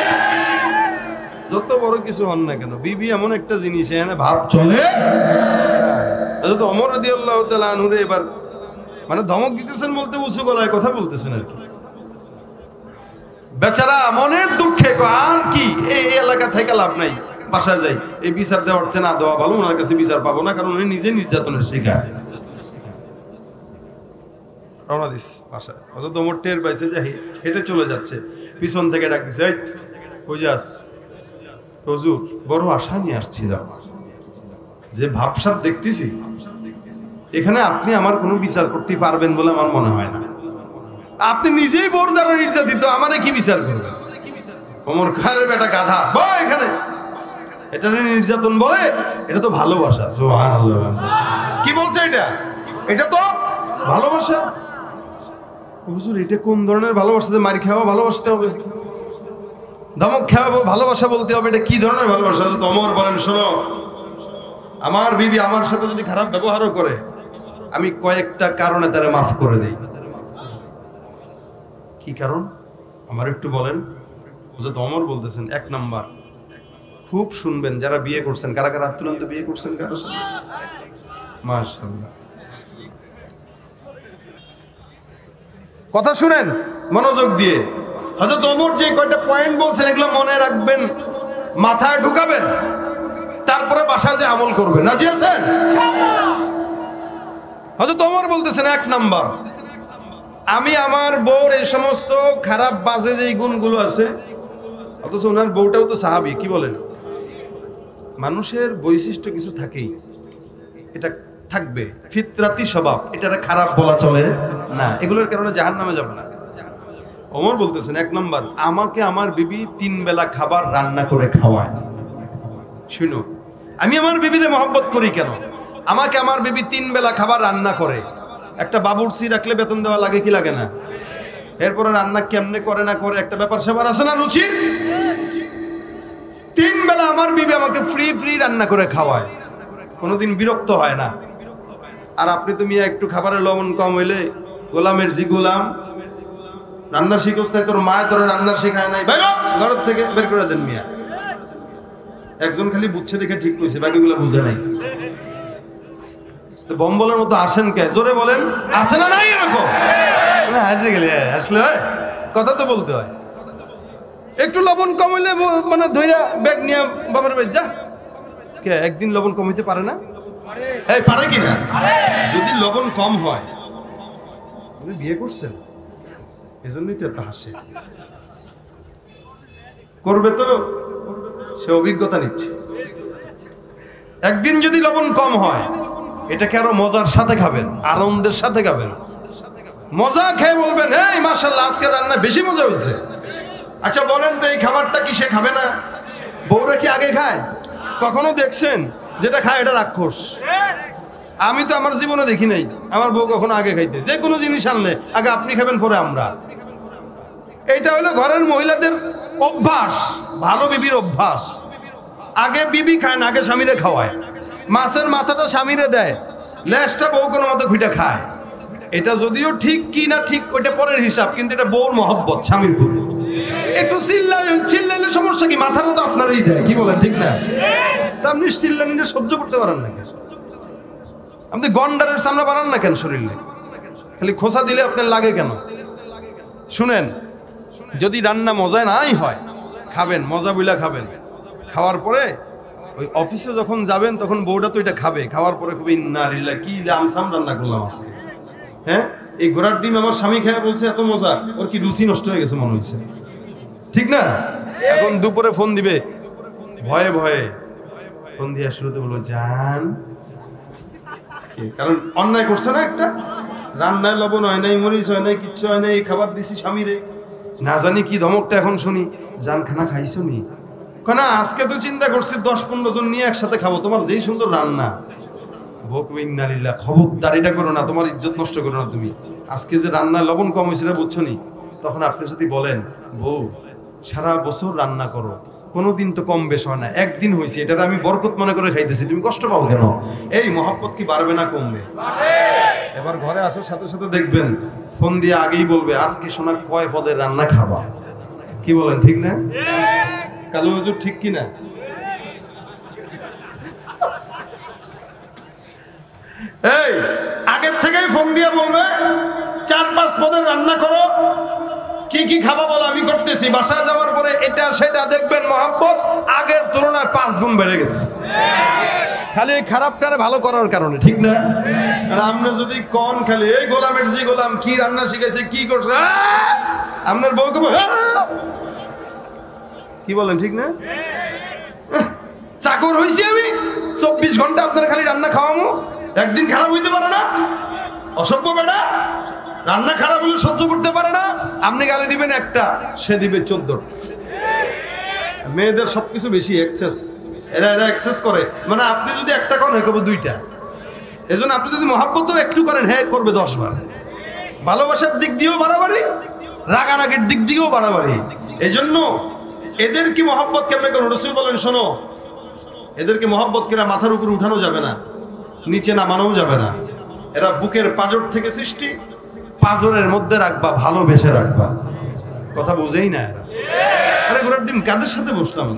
[SPEAKER 1] যত বড় কিছু হন না কেন, বিবি এমন একটা জিনিস, এখানে ভাব চলে। হযরত ওমর রাদিয়াল্লাহু তাআলা আনহু এবার মানে ধমক দিতেছেন বলতে উঁচু গলায় কথা বলতেছেন আর কি। বেচারা মনের দুঃখে আর কি, এই এলাকা থেকে লাভ নাই, বাসায় যাই, এই বিচার দেওয়া হচ্ছে না, দেওয়া ভালো, ওনার কাছে বিচার পাবো না, কারণ উনি নিজে নির্যাতনের শিকার। রওনা দিস বাসায়। হযরত ওমর টের পাইছে যে হেঁটে চলে যাচ্ছে, পিছন থেকে ডাক দিছে, এই কই যাস? হুজুর বড় আশা নিয়ে আসছিলাম, যে ভাবসাব দেখতেছি এখানে আপনি আমার কোনো বিচার করতে পারবেন বলে আমার মনে হয় না। আপনি নিজেই বড় দ্বারা নির্যাতিত, আমারে কি বিচার করবেন? ওমর খারে বেটা গাধা, বল এখানে। এটা নির্যাতন বলে? এটা তো ভালোবাসা। সুবহানাল্লাহ। কি বলছে এটা? এটা তো ভালোবাসা। হুজুর এটা কোন ধরনের ভালোবাসা? যে মারি খাওয়া ভালোবাসতে হবে, ধমক খাওয়াবো ভালোবাসা বলতে হবে, এটা কি ধরনের ভালোবাসা? ওমর বলেন, শোনো, আমার বিবি আমার সাথে যদি খারাপ ব্যবহারও করে, আমি কয়েকটা কারণে তারা মাফ করে দেই। কি কারণ আমার একটু বলেন। হযরত ওমর বলতেছেন, এক নাম্বার, খুব শুনবেন, যারা বিয়ে করছেন, কারা কারা তুরন্ত বিয়ে করছেন কারো সাথে? মাশাআল্লাহ। কথা শুনেন মনোযোগ দিয়ে। হযরত ওমর যে কয়টা পয়েন্ট বলছেন এগুলো মনে রাখবেন, মাথায় ঢুকাবেন, তারপরে বাসায় যে আমল করবেন। রাজি আছেন? হযরত ওমর বলতেছেন, এক নাম্বার, আমি আমার বউর এই সমস্ত খারাপ বাজে যে গুণগুলো আছে, অথচ ওনার বউটাও তো সাহাবী, কি বলেন? মানুষের বৈশিষ্ট্য কিছু থাকেই, এটা থাকবে, ফিতরাতি স্বভাব, এটা খারাপ বলা চলে না, এগুলোর কারণে জাহান্নামে যাবে না। ওমর বলতেছেন, এক নাম্বার, আমাকে আমার বিবি তিন বেলা খাবার রান্না করে খাওয়ায়। শুনো, আমি আমার বিবিরে মহব্বত করি কেন? আমাকে আমার বিবি তিন বেলা খাবার রান্না করে,
[SPEAKER 2] একটা বাবুর্চি রাখলে বেতন দেওয়া লাগে কি লাগে না? এরপরে রান্না কেমনে করে না করে একটা ব্যাপার স্যাপার আছে না রুচির। তিন বেলা আমার বিবি আমাকে ফ্রি ফ্রি রান্না করে খাওয়ায়, কোনোদিন বিরক্ত হয় না। আর আপনি তো মিয়া একটু খাবারের লবণ কম হইলে গোলামের জি গোলাম, রান্না শিখোস নাই, তোর মায় তোর রান্না শিখায় নাই, বের ঘর থেকে বের করে দেন মিয়া। একজন খালি বুঝছে দেখে ঠিক কইছে, বাকিগুলো বুঝে নাই। বম্বলের মতো আসেন কে? জোরে বলেন, আসে না নাই এরকম? হাসে গেলে আসলে হয়, কথা তো বলতে হয়। একটু লবণ কম হইলে মানে ধইরা ব্যাগ নিয়ে বাবার বাড়ি যা। কে একদিন লবণ কম হইতে পারে না? এই পারে কিনা? যদি লবণ কম হয়, আপনি বিয়ে করছেন এজন্যই তো এত হাসে। করবে তো সে অভিজ্ঞতা নিচ্ছে। একদিন যদি লবণ কম হয়, এটাকে আরো মজার সাথে খাবেন, আনন্দের সাথে খাবেন। মজা খেয়ে বলবেন, এই মাশাআল্লাহ আজকে রান্না বেশি মজা হয়েছে। আচ্ছা বলেন তো এই খাবারটা কি সে খাবে না? বউরা কি আগে খায়? কখনো দেখছেন যেটা খায় এটা রাক্ষস? আমি তো আমার জীবনে দেখি নাই আমার বউ কখনো আগে খাইতে। যে কোনো জিনিস আনলে আগে আপনি খাবেন, পরে আমরা। এইটা হলো ঘরের মহিলাদের অভ্যাস, ভালো বিবির অভ্যাস। আগে বিবি খায় না, আগে স্বামীরে খাওয়ায়। মাছের মাথাটা স্বামীরে দেয়, লেজটা বউ কোনো মতো খুঁটে খায়। এটা যদিও ঠিক কি না ঠিক ওইটা পরের হিসাব, কিন্তু এটা বউর মহব্বত স্বামীর প্রতি। একটু চিল্লা চিল্লাইলে সমস্যা কি? মাথাটা তো আপনারই দেয়, কি বলেন ঠিক না? তা আপনি চিল্লানিটা সহ্য করতে পারেন না কেন? আপনি গন্ডারের সামনে বাড়ান না কেন শরীরে? খালি খোসা দিলে আপনার লাগে কেন? শুনেন, যদি রান্না মজায় নাই হয়, খাবেন, মজা বুইলা খাবেন। খাওয়ার পরে ওই অফিসে যখন যাবেন তখন বউটা তো এটা খাবে। খাওয়ার পরে খুবই ইন্নালিল্লাহ, কি লামসাম রান্না করলাম আজকে। হ্যাঁ, এই ঘোড়ার ডিম আমার স্বামী খেয়ে বলছে এত মজা, ওর কি রুচি নষ্ট হয়ে গেছে মনে হয়েছে, ঠিক না? এখন দুপুরে ফোন দিবে, ভয়ে ভয়ে ফোন দিয়ে শুরুতে বলবো জান, কারণ অন্যায় করছে না একটা। রান্নায় লবণ হয় নাই, মরিচ হয় নাই, কিচ্ছু হয় নাই, এই খাবার দিছি স্বামীরে। না জানি কি ধমকটা এখন শুনি, জান খানা খাইছো নি? না আজকে তো চিন্তা করছি দশ পনেরো জন নিয়ে একসাথে খাবো, তোমার যেই সুন্দর রান্না। বকবিন্নালিল্লাহ, খবরদারিটা করো না, তোমার ইজ্জত নষ্ট করো না তুমি। আজকে যে রান্নায় লবণ কম হয়েছে বুঝছো নি? তখন আপনি যদি বলেন, বউ সারা বছর রান্না করো, কোনোদিন তো কম বেশ হয় না, একদিন হয়েছে, এটার আমি বরকত মনে করে খাইতেছি, তুমি কষ্ট পাও কেন? এই মহব্বত কি বাড়বে না কমবে? এবার ঘরে আসার সাথে সাথে দেখবেন ফোন দিয়ে আগেই বলবে, আজকে শোনা কয় পদের রান্না খাবা। কি বলেন ঠিক না? কালু হুজুর ঠিক কিনা? এই আগের থেকেই ফোন দিয়ে বলবে চার পাঁচ পদের রান্না করো, কি কি খাবা বলো, আমি করতেছি। বাসায় যাওয়ার পরে এটা সেটা দেখবেন মহব্বত আগের তুলনায় পাঁচ গুণ বেড়ে গেছে, খালি খারাপ করে ভালো করার কারণে, ঠিক না? আর আপনি যদি কন খালি এই গোলামের জি গোলাম কি রান্না শিখাইছে, কি করছে, আপনার বউ কবে কি বলেন ঠিক না? চাকর হইছি আমি, চব্বিশ ঘন্টা আপনার খালি রান্না খাওয়ামো, একদিন খারাপ হইতে পারে না? অসভ্য বেটা, রান্না খারাপ হলে সহ্য করতে পারে না। আপনি গালি দিবেন একটা, সে দিবে চোদ্দটা। মেয়েদের সবকিছু বেশি এক্সেস, এরা এরা এক্সেস করে। মানে আপনি যদি একটা করেন হ্যাঁ করবো দুইটা। এই জন্য আপনি যদি মহাব্বত একটু করেন হ্যাঁ করবে দশ বার। ভালোবাসার দিক দিয়েও বাড়াবাড়ি, রাগারাগের দিক দিয়েও বাড়াবাড়ি। এই জন্য এদেরকে মহব্বত কেমনে করো? রসুল বলেন শোনো, এদেরকে মহব্বত করে মাথার উপর উঠানো যাবে না, নিচে নামানোও যাবে না। এরা বুকের পাঁজর থেকে সৃষ্টি, পাঁজরের মধ্যে রাখবা, ভালোবেসে রাখবা। কথা বুঝেই না এরা। আরে ঘোড়ার ডিম কাদের সাথে বসলাম?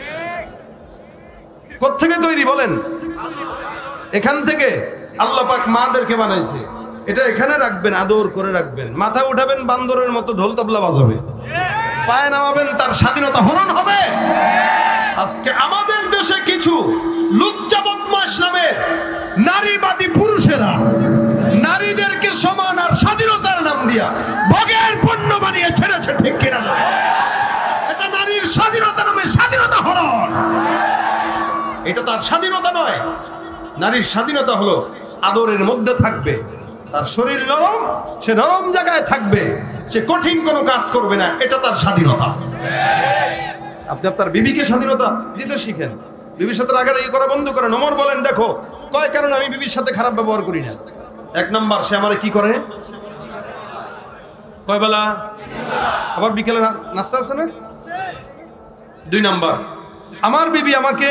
[SPEAKER 2] কোত্থেকে তৈরি বলেন? এখান থেকে। আল্লাহ পাক মাদেরকে বানাইছে, এটা এখানে রাখবেন, আদর করে রাখবেন। মাথা উঠাবেন বান্দরের মতো ঢোল তবলা বাজাবে, পায়ে নামাবেন তার স্বাধীনতা হরণ হবে। আজকে আমাদের দেশে কিছু লুচ্চা বদমাশ নামের নারীবাদী পুরুষেরা নারীদেরকে সমান আর স্বাধীনতার নাম দিয়া ভোগের পণ্য বানিয়ে ছেড়েছে, ঠিক কিনা? এটা নারীর স্বাধীনতা নামে স্বাধীনতা হরণ। এটা তার স্বাধীনতা নয়। নারীর স্বাধীনতা হলো আদরের মধ্যে থাকবে, তার শরীর নরম, সে নরম জায়গায় থাকবে, সে কঠিন কোনো কাজ করবে না, এটা তার স্বাধীনতা। আপনি আপনার বিবিকে স্বাধীনতা দিতে শিখেন, বিবির সাথে রাগারাগি করা বন্ধ করেন। ওমর বলেন দেখো কয় কারণ আমি বিবির সাথে খারাপ ব্যবহার করি না।
[SPEAKER 1] এক নাম্বার, সে আমারে কি করে? কয় বেলা? আবার বিকেলে নাস্তা আছে না? দুই নাম্বার, আমার বিবি আমাকে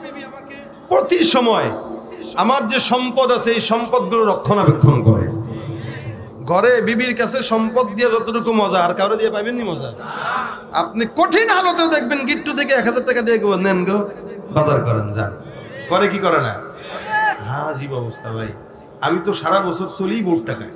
[SPEAKER 1] প্রতি সময় আমার যে সম্পদ আছে এই সম্পদগুলো রক্ষণাবেক্ষণ করে। ঘরে বিবির কাছে সম্পদ দিয়ে যতটুকু মজা আর কারো দিয়ে পাইবেন নি মজা। আপনি কঠিন হালতেও দেখবেন গিট্টু থেকে এক হাজার টাকা দিয়ে নেন গো বাজার করেন যান, করে কি করে না? হ্যাঁ জীব অবস্থা ভাই, আমি তো সারা বছর চলি বোর্ড টাকায়,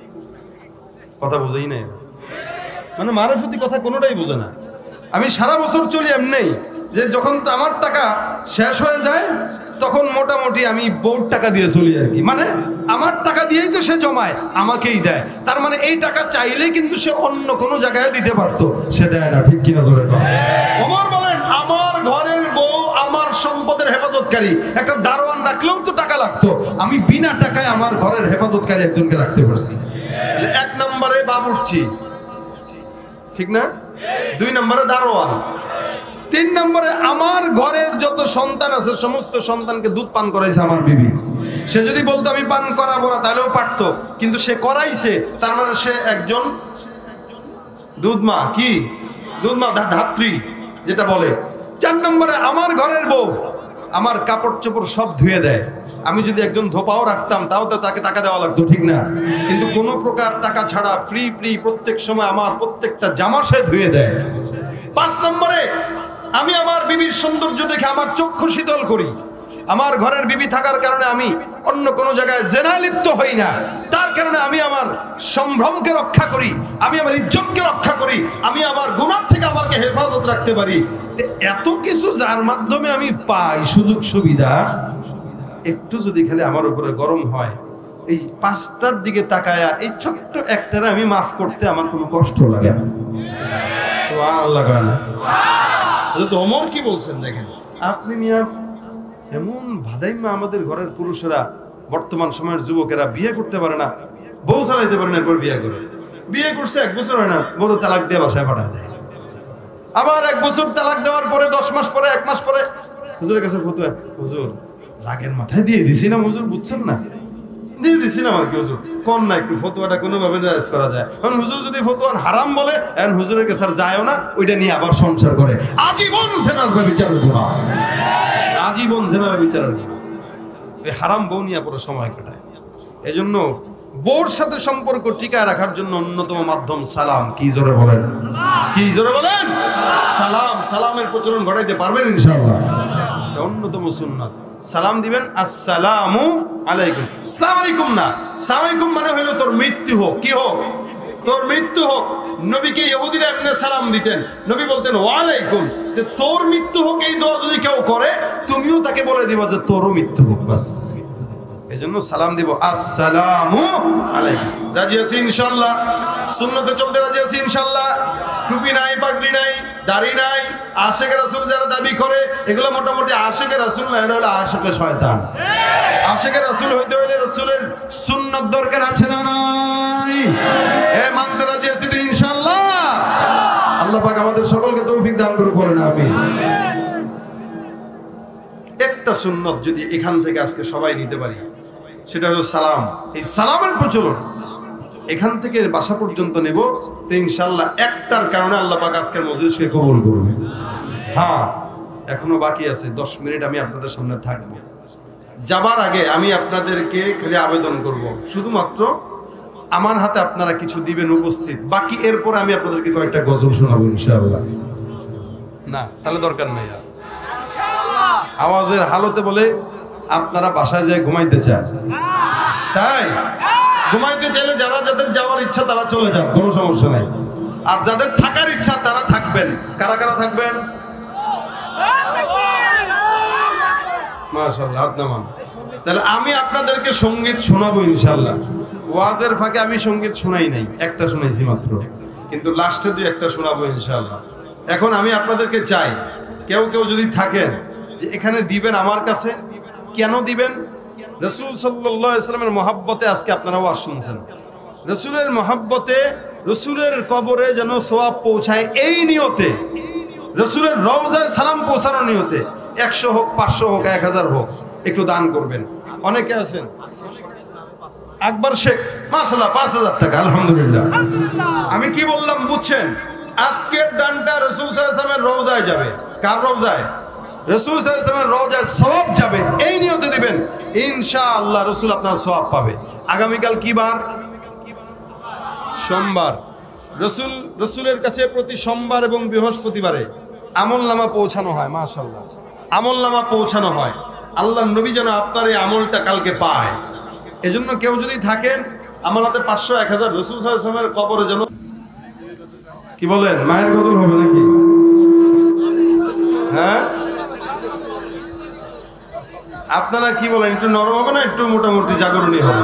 [SPEAKER 1] কথা বোঝাই না, মানে মারফতি কথা কোনোটাই বোঝে না। আমি সারা বছর চলি এমনি যে যখন আমার টাকা শেষ হয়ে যায় তখন মোটামুটি আমি বোর্ড টাকা দিয়ে চলি আর কি, মানে আমার টাকা দিয়েই তো সে জমায়, আমাকেই দেয়। তার মানে এই টাকা চাইলেই কিন্তু সে অন্য কোনো জায়গায় দিতে পারতো, সে দেয় না। ঠিক কিনা জোরে কথা? ওমর বলেন আমার ঘরের বউ আমার সম্পদের হেফাজতকারী, একটা দারোয়ান রাখলেও তো টাকা লাগতো, আমি বিনা টাকায় আমার ঘরের হেফাজতকারী একজনকে রাখতে পারছি। এক নম্বরে বাবুর্চি, ঠিক না? দুই নম্বরে দারোয়ান, তিন নম্বরে আমার ঘরের যত সন্তান আছে সমস্ত সন্তানকে দুধ পান করাইছে আমার বিবি। সে যদি বলতো আমি পান করাবো না তাহলেও পারতো, কিন্তু সে করাইছে, তার মানে সে একজন দুধ মা, কি দুধ মা, ধাত্রী যেটা বলে। চার নম্বরে আমার ঘরের বউ আমার কাপড় চোপড় সব ধুয়ে দেয়। আমি যদি একজন ধোপাও রাখতাম তাও তো তাকে টাকা দেওয়া লাগতো, ঠিক না? কিন্তু কোনো প্রকার টাকা ছাড়া ফ্রি ফ্রি প্রত্যেক সময় আমার প্রত্যেকটা জামা সে ধুয়ে দেয়। পাঁচ নম্বরে আমি আমার বিবির সৌন্দর্য দেখে আমার চক্ষু শীতল করি। আমার ঘরের বিবি থাকার কারণে আমি অন্য কোনো জায়গায় জেনায় লিপ্ত হই না, তার কারণে আমি আমার সম্ভ্রমকে রক্ষা করি, আমি আমার ইজ্জতকে রক্ষা করি, আমি আমার গুনাহ থেকে আমাকে হেফাজত রাখতে পারি। এত কিছু যার মাধ্যমে আমি পাই সুযোগ সুবিধা, একটু যদি খালি আমার উপরে গরম হয়, এই পাঁচটার দিকে তাকায়া এই ছোট্ট একটারে আমি মাফ করতে আমার কোনো কষ্ট লাগে না। সুবহানাল্লাহ না? তো ওমর কি বলছেন দেখেন, আপনি মিয়া এমন ভাদাইমা আমাদের ঘরের পুরুষেরা বর্তমান সময়ের যুবকেরা বিয়ে করতে পারে না, বউ চালাইতে পারে না, এরপর বিয়ে করে। বিয়ে করছে এক বছর হয় না, বড় তালাক দিয়ে বাসায় পাঠা দেয়। আবার এক বছর তালাক দেওয়ার পরে দশ মাস পরে এক মাস পরে হুজুরের কাছে ফতোয়া, হুজুর রাগের মাথায় দিয়ে দিছি না হুজুর, বুঝছেন না, দিয়ে দিছি না আর কি হুজুর, কোন না একটু ফতোয়াটা কোনোভাবে জায়েজ করা যায়। কারণ হুজুর যদি ফতোয়ার হারাম বলে এখন হুজুরের কাছে আর যায়ও না, ওইটা নিয়ে আবার সংসার করে, আজীবন জেনার বিচার গুনাহ, আজীবন জেনার বিচার গুনাহ, এই হারাম বউ নিয়ে পুরো সময় কাটায়। এজন্য বউর সাথে সম্পর্ক টিকায় রাখার জন্য অন্যতম মাধ্যম সালাম। কি জোরে বলেন, কি জোরে বলেন? সালাম, সালামের প্রচলন ঘটাইতে পারবেন ইনশাআল্লাহ, অন্যতম সুন্নাত। সালাম দিবেন আসসালামু আলাইকুম, আসসালামু আলাইকুম না, আসসালামু আলাইকুম মানে হলো তোর মৃত্যু হোক, কি হোক, তোর মৃত্যু হোক। নবীকে ইহুদিরা এমনি সালাম দিতেন, নবী বলতেন ওয়া আলাইকুম, যে তোর মৃত্যু হোক এই দোয়া যদি কেউ করে তুমিও তাকে বলে দিবা যে তোরও মৃত্যু হোক, বাস। এজন্য সালাম দিব আসসালামু আলাইকুম। রাজি আছি ইনশাআল্লাহ? সুন্নতে চলতে রাজি আছি ইনশাআল্লাহ? টুপি নাই, পাগড়ি নাই, দাড়ি নাই, আশিকে রাসূল যারা দাবি করে এগুলো মোটামুটি আশিকে রাসূল না, এটা হলো আশিকে শয়তান। আশিকে রাসূল হইতে হইলে রাসূলের সুন্নাত দরকার আছে না নাই? এ মানতে রাজি আছি তো ইনশাআল্লাহ? আল্লাহ পাক আমাদের সকলকে তৌফিক দান করুক, বলেন আমিন। একটা সুন্নত যদি এখান থেকে আজকে সবাই নিতে পারি সেটা হলো সালাম। এই সালামের প্রচলন এখান থেকে বাসা পর্যন্ত নেব তো ইনশাআল্লাহ একটার কারণে আল্লাহ পাক আজকের মজলিসকে কবুল করবে। হ্যাঁ, এখনো বাকি আছে, দশ মিনিট আমি আপনাদের সামনে থাকবো। যাবার আগে আমি আপনাদেরকে খালি আবেদন করব, শুধুমাত্র আমার হাতে আপনারা কিছু দিবেন উপস্থিত, বাকি এরপর আমি আপনাদেরকে কয়েকটা গজল শোনাবো ইনশাআল্লাহ। না তাহলে দরকার নাই আর আওয়াজের হালতে বলে আপনারা বাসায় যায় ঘুমাইতে চান, তাই ঘুমাইতে চাইলে যারা যাদের যাওয়ার ইচ্ছা তারা চলে যান, কোনো সমস্যা নাই। আর যাদের থাকার ইচ্ছা তারা থাকবেন। কারা কারা থাকবেন? মাশাআল্লাহ, হাত নামান। তাহলে আমি আপনাদেরকে সঙ্গীত শোনাবো ইনশাআল্লাহ। ওয়াজের ফাঁকে আমি সঙ্গীত শোনাই নাই, একটা শোনাইছি মাত্র, কিন্তু লাস্টে দুই একটা শোনাবো ইনশাআল্লাহ। এখন আমি আপনাদেরকে চাই কেউ কেউ যদি থাকেন যে এখানে দিবেন আমার কাছে, কেন দিবেন? রাসূল সাল্লাল্লাহু আলাইহি ওয়াসাল্লামের মহব্বতে আজকে আপনারা ওয়াজ শুনছেন, রাসূলের মহব্বতে রাসূলের কবরে যেন সওয়াব পৌঁছায় এই নিয়তে, রাসূলের রওজায় সালাম পৌঁছানোর নিয়তে একশো হোক, পাঁচশো হোক, এক হাজার হোক, একটু দান করবেন। অনেকে আছেন আকবর শেখ মাশাআল্লাহ পাঁচ হাজার টাকা আলহামদুলিল্লাহ। আমি কি বললাম বুঝছেন? আজকের দানটা রাসূল সাল্লাল্লাহু আলাইহি ওয়াসাল্লামের রওজায় যাবে। কার রওজায়? রাসূল সাল্লাল্লাহু আলাইহি ওয়াসাল্লামের রওজায় সওয়াব যাবে। এই নিয়তে দিবেন, ইনশাআল্লাহ রাসূল আপনার সওয়াব পাবে। আগামীকাল কি বার? সোমবার। রাসূল রাসূলের কাছে প্রতি সোমবার এবং বৃহস্পতিবারে আমলনামা পৌঁছানো হয়। মাশাআল্লাহ, আমলনামা পৌঁছানো হয়। আল্লাহর নবী যেন আপনার এই আমলটা কালকে পায়। এজন্য কেউ যদি থাকেন আমার হাতে পাঁচশো এক হাজার রাসূল সাল্লাল্লাহু আলাইহি ওয়াসাল্লামের কবরে যেন, কি বলেন, মায়ের গজল হবে নাকি? হ্যাঁ, আপনারা কি বলেন? একটু নরম হবে না একটু মোটামুটি জাগরণী হবে?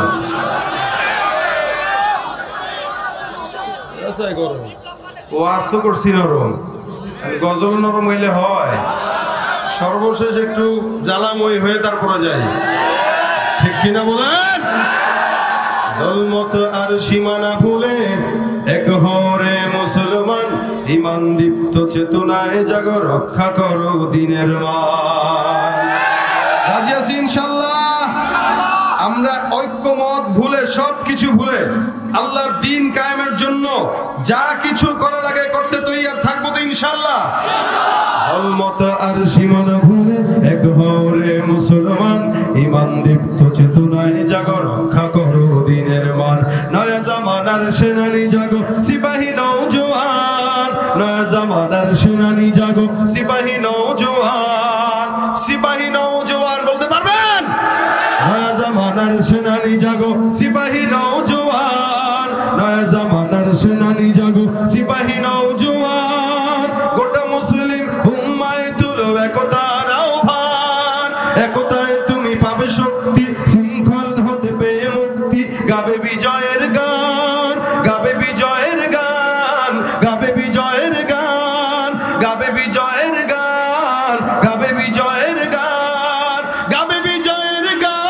[SPEAKER 1] ও আজ তো করছি নরম, গজল নরম হইলে হয়? সর্বশেষ একটু জ্বালাময় হয়ে তারপরে যাই, ঠিক কিনা বলেন? দলমত আর সীমানা ভুলে এক হরে মুসলমান, ইমান দীপ্ত চেতনায় জাগ, রক্ষা করো দিনের মান। রাজি আছি ইনশাআল্লাহ? আমরা ঐক্যমত ভুলে, সব কিছু ভুলে আল্লাহর দ্বীন কায়েমের জন্য যা কিছু করা লাগে করতে তৈয়ার থাকবো তো ইনশাআল্লাহ। দলমত আর সীমানা ভুলে এক হরে মুসলমান, ইমান দীপ্ত চেতনায় জাগ, রক্ষা করো দিনের মান। নয়া জামানার সেনানি জাগো, সিপাহী নওজোয়ান, নয়া জামানার সেনানি জাগো, সিপাহী নওজোয়ান। সিপাহী নওজোয়ান বলতে পারবেন? নয়া জামানার সেনানি জাগো, সিপাহী নওজোয়ান, নয়া জামানার সেনানি জাগো, সিপাহী নওজোয়ান। গোটা মুসলিম উম্মায় তুলো একতার আহ্বান, একতায় তুমি পাবে শক্তি, শৃঙ্খল হতে পেয়ে মুক্তি। গাবে বিজয়ের গান, গাবে বিজয়ের গান, গাবে বিজয়ের গান, গাবে বিজয়ের গান, গাবে বিজয়ের গান, গাবে বিজয়ের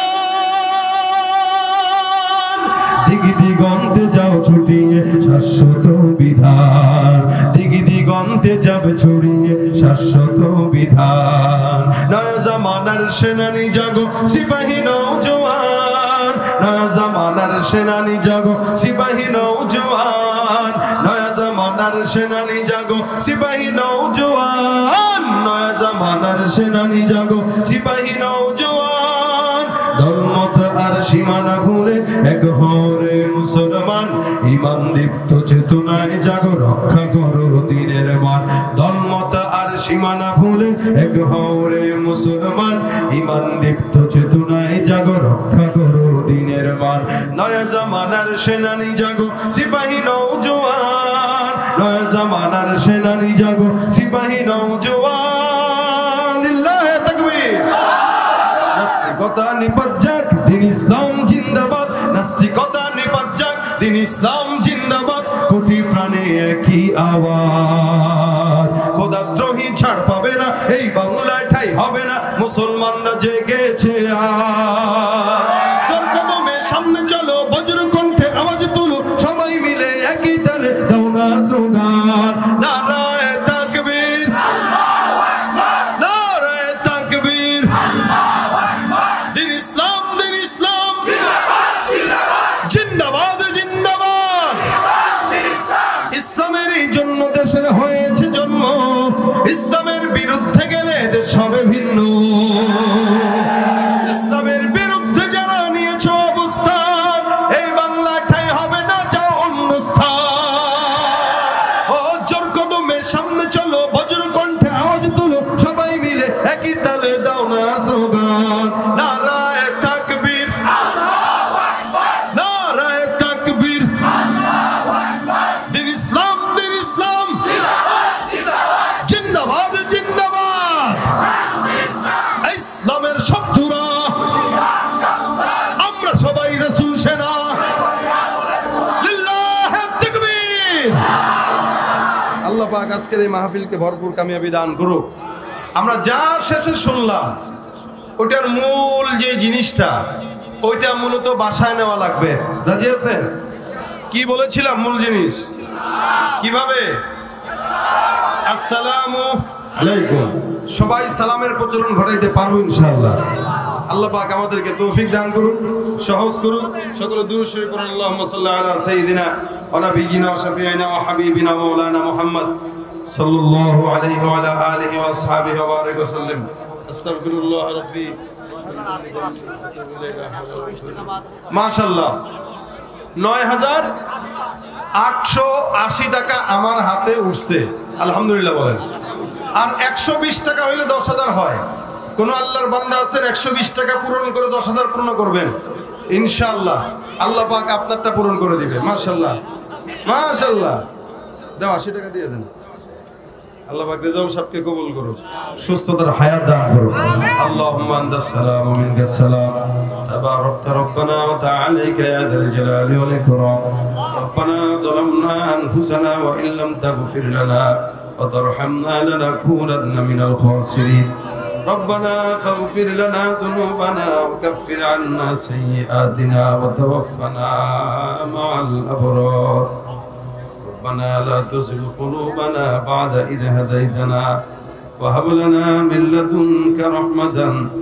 [SPEAKER 1] গান। দিগি দিগন্তে যাও ছুটিয়ে শাশ্বত বিধান, দিগি দিগন্তে যাবে ছড়িয়ে শাশ্বত বিধান। নয়া জামানার সেনানি জাগো, সিপাহী নওজোয়ান, নয়া জামানার সেনানি জাগো, সিপাহী নওজোয়ান, নয়া জামানার সেনানি জাগো, সিপাহী নওজোয়ান, নয়া জামানার সেনানি জাগো, সিপাহী নওজোয়ান। ধর্মত আর সীমানা ভুলে এক হরে মুসলমান, ইমান দীপ্ত চেতনায় জাগ, রক্ষা করো দিনের মান। ধর্মত আর সীমানা ভুলে এক হরে মুসলমান, ইমান দীপ্ত চেতনায় জাগ, রক্ষা করো দিনের মান। নয়া জামানার সেনানি জাগো, সিপাহী নওজোয়ান, নয়া জামানার সেনানি জাগো, সিপাহী নওজোয়ান। লিল্লাহে তাকবীর। নাস্তিকতা নিপাত যাক, দিন ইসলাম জিন্দাবাদ, নাস্তিকতা নিপাত যাক, দিন ইসলাম জিন্দাবাদ। কোটি প্রাণে একই আওয়াজ, খোদাদ্রোহী ছাড় পাবে না, এই বাংলায় ঠাই হবে না, মুসলমানরা জেগেছে আর। জোর কদমে সামনে চলো, বজ্র কণ্ঠে আওয়াজ তুলো, সবাই মিলে একই তালে দাও না স্লোগান। নারায়ে তাকবীর, নারায়ে তাকবীর, দিন ইসলাম, দিন ইসলাম জিন্দাবাদ, জিন্দাবাদ। ইসলামের এই জন্য দেশের হয়েছে জন্ম, ইসলামের বিরুদ্ধে গেলে দেশ হবে ভিন্ন। ইসলামের বিরুদ্ধে যারা নিয়েছ অবস্থান, এই বাংলায় ঠাই হবে না, যাও অন্য স্থান। ও জোর কদমে সামনে চলো, বজ্র কণ্ঠে আওয়াজ তুলো, সবাই মিলে একই তালে দাও না স্লোগান। নারায়ে তাকবীর, নারায়ে তাকবীর, দিন ইসলাম, দিন ইসলাম জিন্দাবাদ, জিন্দাবাদ। ইসলামের শত্রুরা আমরা সবাই রাসূল সেনা। লিল্লাহে তাকবীর। আল্লাহ পাক আজকের এই মাহফিলকে ভরপুর কামিয়াবি দান করুক। আমরা যা শেষে শুনলাম ওটার মূল যে জিনিসটা, ওইটা মূলত বাসায় নেওয়া লাগবে। রাজি আছেন? কি বলেছিলাম মূল জিনিস? কিভাবে? আসসালামু আলাইকুম। সবাই সালামের প্রচলন ঘটাইতে পারবো ইনশাআল্লাহ। আল্লাহ পাক আমাদেরকে তৌফিক দান করুন, সহজ করুন। সকলে দুরূদ শরীফ পড়ুন। আল্লাহুম্মা সাল্লি আলা সাইয়্যিদিনা ওয়া নাবিয়্যিনা ওয়া শাফিঈনা ওয়া হাবিবিনা মাওলানা মুহাম্মদ সাল্লাল্লাহু আলাইহি ওয়া আলা আলিহি ওয়া আসহাবিহি ওয়া বারিক ওয়া সাল্লিম। আস্তাগফিরুল্লাহ রাব্বি। মাশাআল্লাহ, নয় হাজার আটশো আশি টাকা আমার হাতে উঠছে, আলহামদুলিল্লাহ বলেন। আর একশো বিশ টাকা হইলে দশ হাজার হয়। কোন আল্লাহর বান্দা আছেন একশো বিশ টাকা পূরণ করে দশ হাজার পূর্ণ করবেন ইনশাআল্লাহ, আল্লাহ পাক আপনারটা পূরণ করে দিবে। মাশাআল্লাহ মাশাআল্লাহ, দাও আশি টাকা দিয়ে দেন। আল্লাহ পাক রেজাউল সাহেবকে কবুল করুন, সুস্থতার হায়াত দান করুন। আল্লাহুম্মা আনতাস সালাম ওয়া মিনকাস সালাম, তাবারাকতা রব্বানা ওয়া তাআলাকা ইয়া যাল জালালি ওয়াল ইকরাম। রব্বানা যালামনা আনফুসানা ওয়া ইন লাম তাগফির লানা ওয়া তারহামনা লানাকুনান্না মিনাল খাসিরিন। ربنا فاغفر لنا ذنوبنا وكفر عنا سيئاتنا وتوفنا مع الأبرار. ربنا لا تزغ قلوبنا بعد إذ هديتنا وهب لنا من لدنك رحمة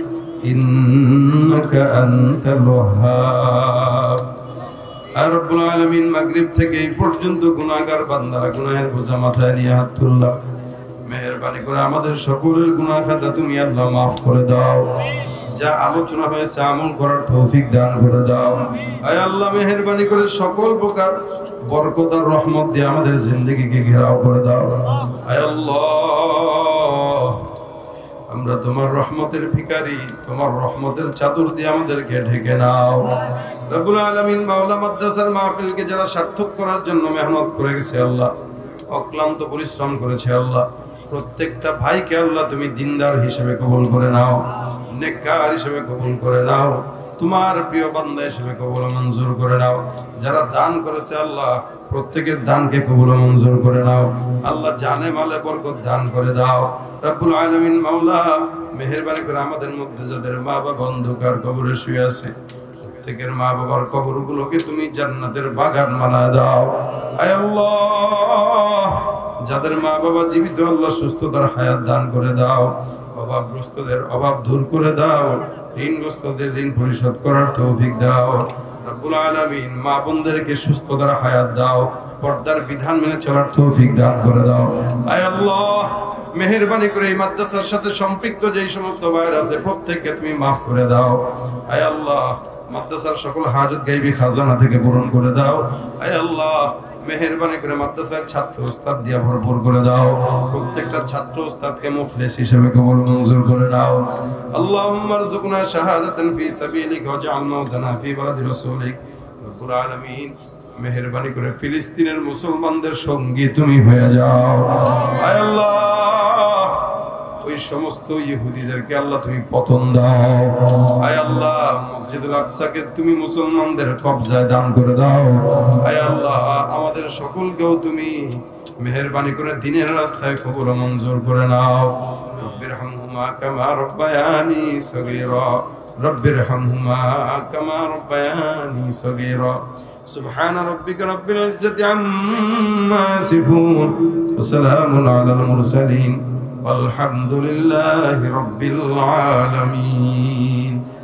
[SPEAKER 1] إنك أنت الوهاب. রব্বুল আলামিন মাগরিব থেকে এই পর্যন্ত গুনাহগার বান্দারা গুনাহের বোঝা মাথায় নিয়ে হাত তুললাম। মেহেরবানি করে আমাদের সকলের গুনাহ খাতা তুমি আল্লাহ মাফ করে দাও। যা আলোচনা হয়েছে আমল করার তৌফিক দান করে দাও। আয় আল্লাহ, মেহেরবানি করে সকল প্রকার বরকত আর রহমত দিয়ে আমাদের জিন্দেগিকে ঘেরাও করে দাও। আয় আল্লাহ, আমরা তোমার রহমতের ভিখারি, তোমার রহমতের চাদর দিয়ে আমাদেরকে ঢেকে নাও। রব্বুল আলামিন, মাওলা মাদ্রাসার মাহফিলকে যারা সার্থক করার জন্য মেহনত করে গেছে আল্লাহ, অক্লান্ত পরিশ্রম করেছে আল্লাহ, প্রত্যেকটা ভাইকে আল্লাহ তুমি দিনদার হিসেবে কবুল করে নাও, নেককার হিসেবে কবুল করে নাও, তোমার প্রিয় বান্দা হিসেবে কবুল মঞ্জুর করে নাও। যারা দান করেছে আল্লাহ, প্রত্যেকের দানকে কবুল মঞ্জুর করে নাও। আল্লাহ জানে মালে বরকত দান করে দাও। রব্বুল আলামিন, মাওলা মেহেরবানি করে আমাদের মধ্যে যাদের মা বাবা অন্ধকার কবরে শুয়ে আছে, প্রত্যেকের মা বাবার কবরগুলোকে তুমি জান্নাতের বাগান বানায় দাও। আয় আল্লাহ, যাদের মা বাবা জীবিত আল্লাহ সুস্থতার হায়াত দান করে দাও। অভাবগ্রস্তদের অভাব দূর করে দাও। ঋণগ্রস্তদের ঋণ পরিশোধ করার তৌফিক দাও। রব্বুল আলামিন, মা বোনদেরকে সুস্থতার হায়াত দাও। পর্দার বিধান মেনে চলার তৌফিক দান করে দাও। আয় আল্লাহ, মেহেরবানি করে এই মাদ্রাসার সাথে সম্পৃক্ত যেই সমস্ত ভাইরা আছে প্রত্যেককে তুমি মাফ করে দাও। আয় আল্লাহ, মাদ্রাসার সকল হাজত গাইবি খাজানা থেকে পূরণ করে দাও। আয় আল্লাহ, মেহেরবানি করে মাদ্রাসার ছাত্র উস্তাদ দিয়া ভরপুর করে দাও। প্রত্যেকটা ছাত্র উস্তাদকে মুখলিস হিসেবে কবুল মঞ্জুর করে নাও। আল্লাহুম্মা রযুকনা শাহাদাতান ফি সাবিলিকা ওয়াজআল মাউতানা ফি বালাদি রাসূলিক। রব্বুল আলামিন, মেহেরবানি করে ফিলিস্তিনের মুসলমানদের সঙ্গী তুমি হয়ে যাও। আয় আল্লাহ, ওই সমস্ত ইহুদিদেরকে আল্লাহ তুমি পতন দাও। আয় আল্লাহ, মসজিদুল আকসাকে তুমি মুসলমানদের কবজায় দান করে দাও। আয় আল্লাহ, আমাদের সকলকেও তুমি মেহেরবানি করে দ্বীনের রাস্তায় কবুল মঞ্জুর করে নাও। রব্বিরহামহুমা কামা রব্বায়ানি সগীরা, রব্বিরহামহুমা কামা রব্বায়ানি সগীরা। سبحان ربك رب العزة عما يصفون وسلام على المرسلين والحمد لله رب العالمين.